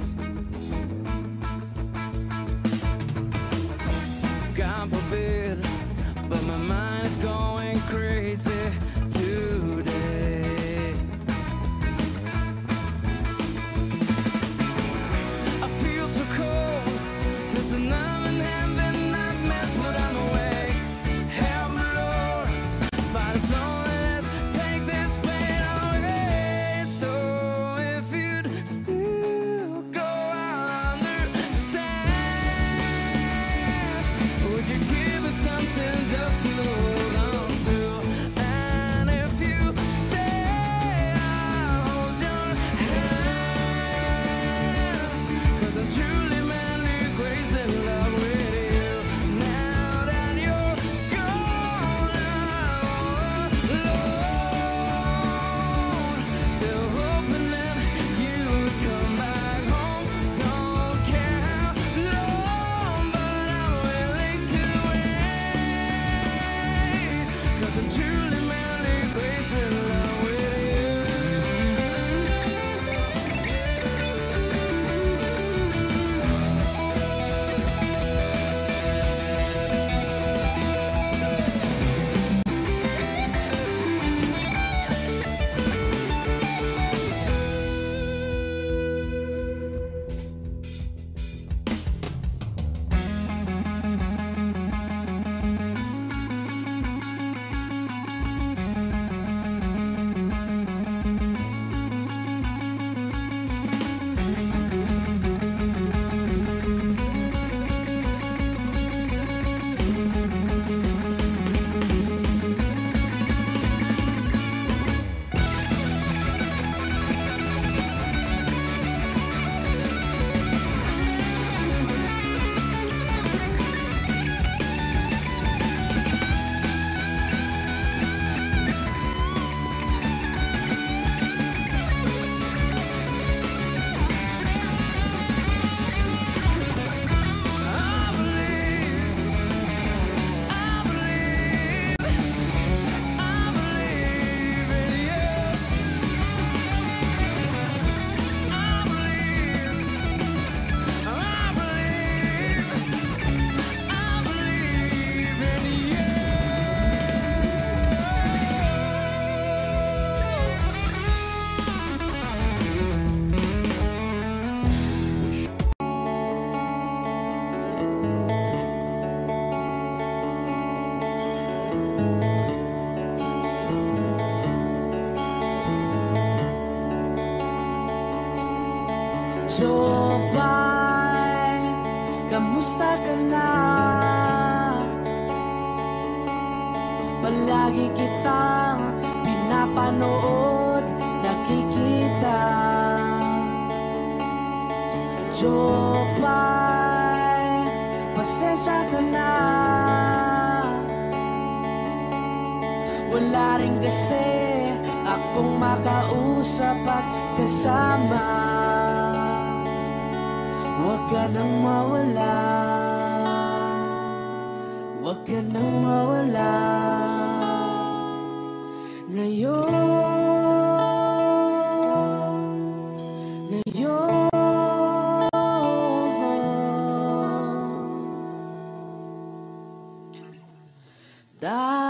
God forbid, but my mind is going crazy today. I feel so cold, feel so numb and having nightmares, but I'm awake. Help me, Lord, fight us loneliness, take this pain away. So if you'd still go, I'll understand. Would you give us something just to hold on to? And if you stay, I'll hold your hand. 'Cause I'm truly, madly, crazy in love with you. Now that you're gone, I'm alone. Still hoping that you would come back home. Don't care how long, but I'm willing to wait. 'Cause I'm truly, madly, crazy in love with you. Jopay, kamusta ka na? Palagi kitang pinapanood, nakikita. Jopay, pasensya ka na. Wala rin kasi akong makausap at kasama. Huwag ka nang mawala, huwag ka nang mawala. Ngayon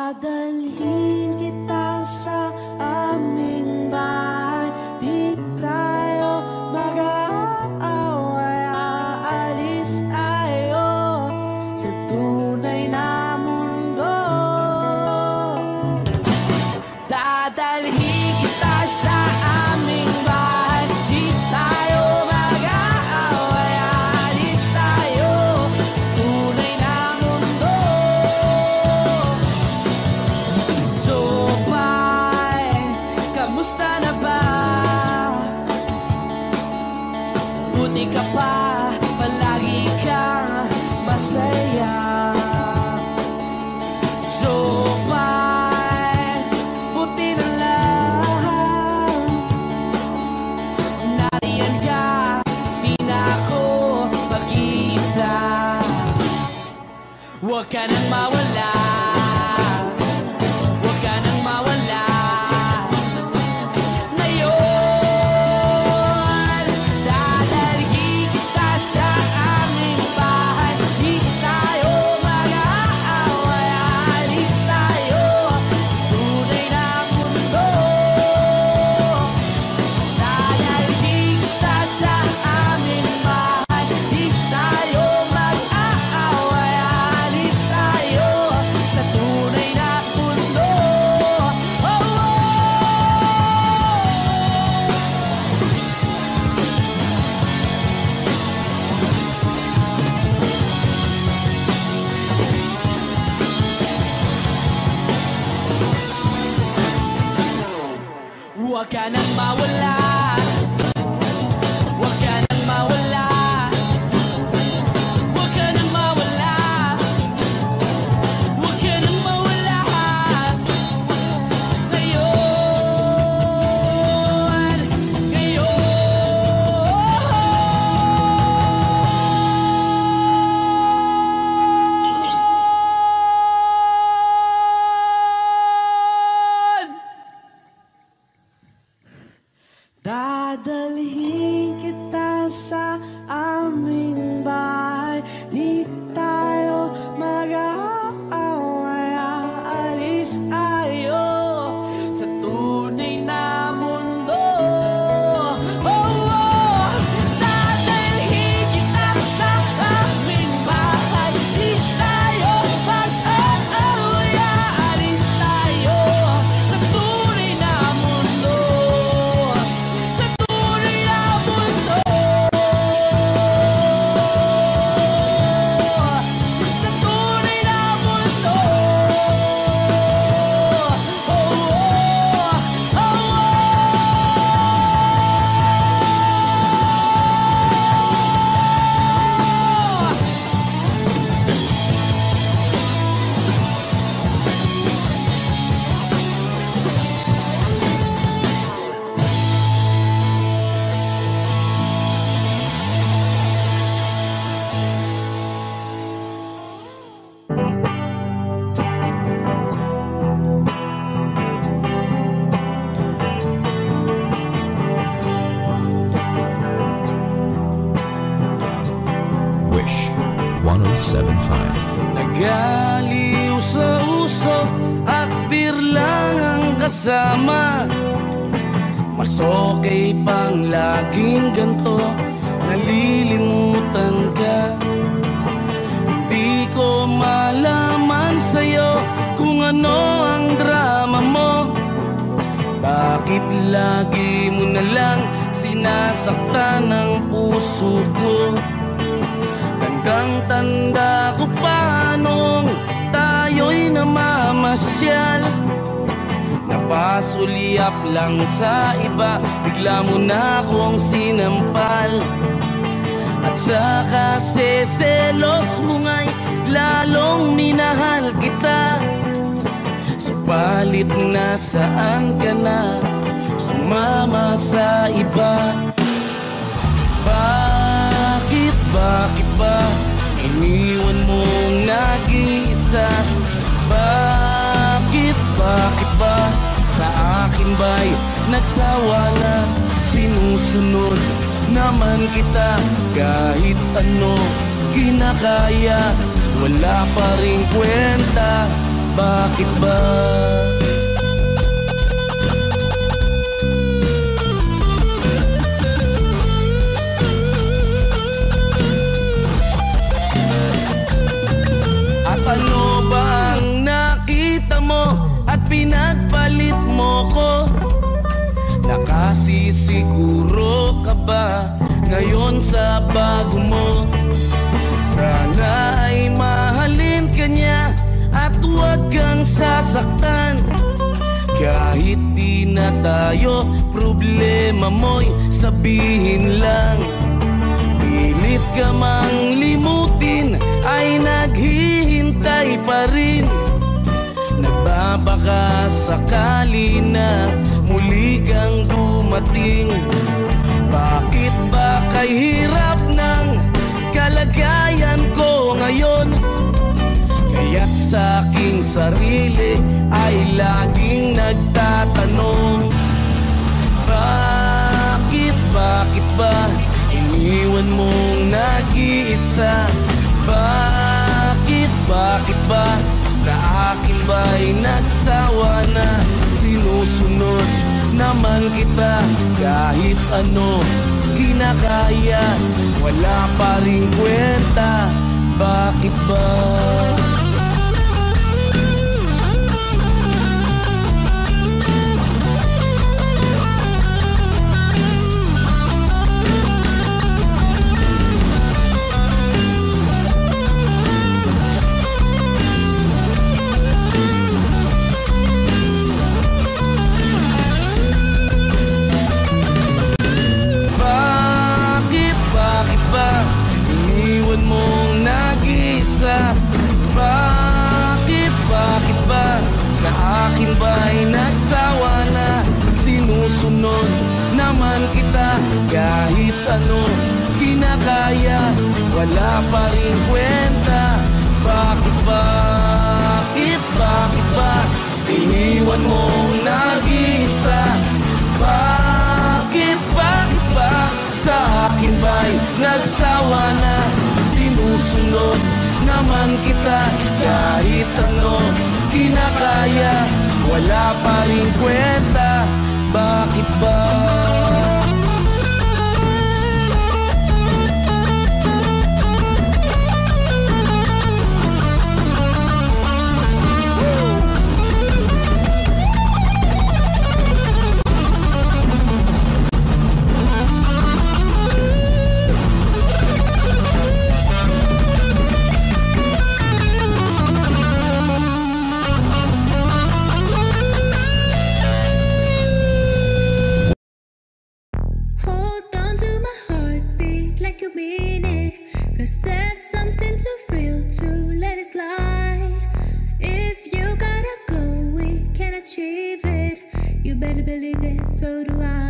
Dadalhin kita sa aming bahay, di tayo mag-aaway, aalis tayo sa tunay na mundo. Dadalhin kita sa aming bahay, di tayo mag-aaway, aalis tayo tunay na mundo. Jopay, kamusta na ba? Buti ka pa, palagi kang masaya. Jopay, buti na lang nariyan ka, di na ako mag-iisa. Huwag ka nang mawala, huwag ka nang mawala. Ngayon, dadalhin kita sa aming bahay, di tayo mag-aaway, aalis tayo tunay na mundo. Dadalhin kita sa aming bahay, di tayo mag-aaway, aalis tayo sa tunay na mundo. Oh, oh. Huwag ka nang mawala, huwag ka nang mawala, huwag ka nang mawala, huwag ka nang mawala. Ngayon, dadalhin kita sa aming bahay, di tayo mag-aaway, aalis tayo sa tunay na mundo. Oh, oh. Dadalhin kita sa aming bahay, di tayo mag-aaway, aalis tayo sa tunay na mundo. Sa tunay na mundo. Sa tunay na mundo. Oh, oh, oh, Wish 1075. Nagaliw sa uso at birlang ang kasama. Mas okay pang laging ganto, nalilimutan ka. Hindi ko malaman sa'yo kung ano ang drama mo. Bakit lagi mo na lang sinasaktan ang puso ko? Tandang-tanda ko pa nung tayo'y namamasyal. Napasulyap lang sa iba, bigla mo na akong sinampal. At saka seselos mo nga'y lalong minahal kita. Subalit nasaan ka na, sumama sa iba. Bakit ba iniwan mong nag-iisa? Bakit ba sa akin ba'y nagsawa na? Sinusunod naman kita kahit ano kinakaya, wala pa ring kwenta. bakit ba? At ano ba ang nakita mo at pinagpalit mo ko? Nakasisiguro ka ba ngayon sa bago mo? Sana ay mahalin ka niya at huwag kang sasaktan. Kahit di na tayo, problema mo'y sabihin lang. Pilit ka mang limutin ay naghihintay pa rin. Nagbabaka sakali na muli kang dumating. Bakit ba kay hirap ng kalagayan ko ngayon? Kaya't sa aking sarili ay laging nagtatanong, bakit ba iniwan mong nag-iisa? Bakit ba sa akin ba'y nagsawa na? Sinusunod naman kita kahit ano kinakaya, wala pa ring kwenta. Bakit ba? Iniwan mong nag-isa. Bakit ba sa akin ba'y nagsawa na? Sinusunod naman kita kahit ano kinakaya, wala pa rin kwenta. Bakit ba iniwan mong nag-isa? Bakit ba sa akin ba'y nagsawa na? Sinusunod naman kita kahit ano kinakaya, wala pa rin kwenta. Bakit ba? Hold on to my heartbeat like you mean it, 'cause there's something too real to let it slide. If you gotta go, we can achieve it. You better believe it, so do I.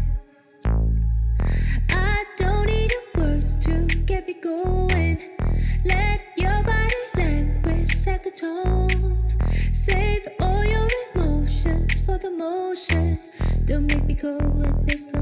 I don't need your words to get me going. Let your body language set the tone. Save all your emotions for the motion. Don't make me go with this.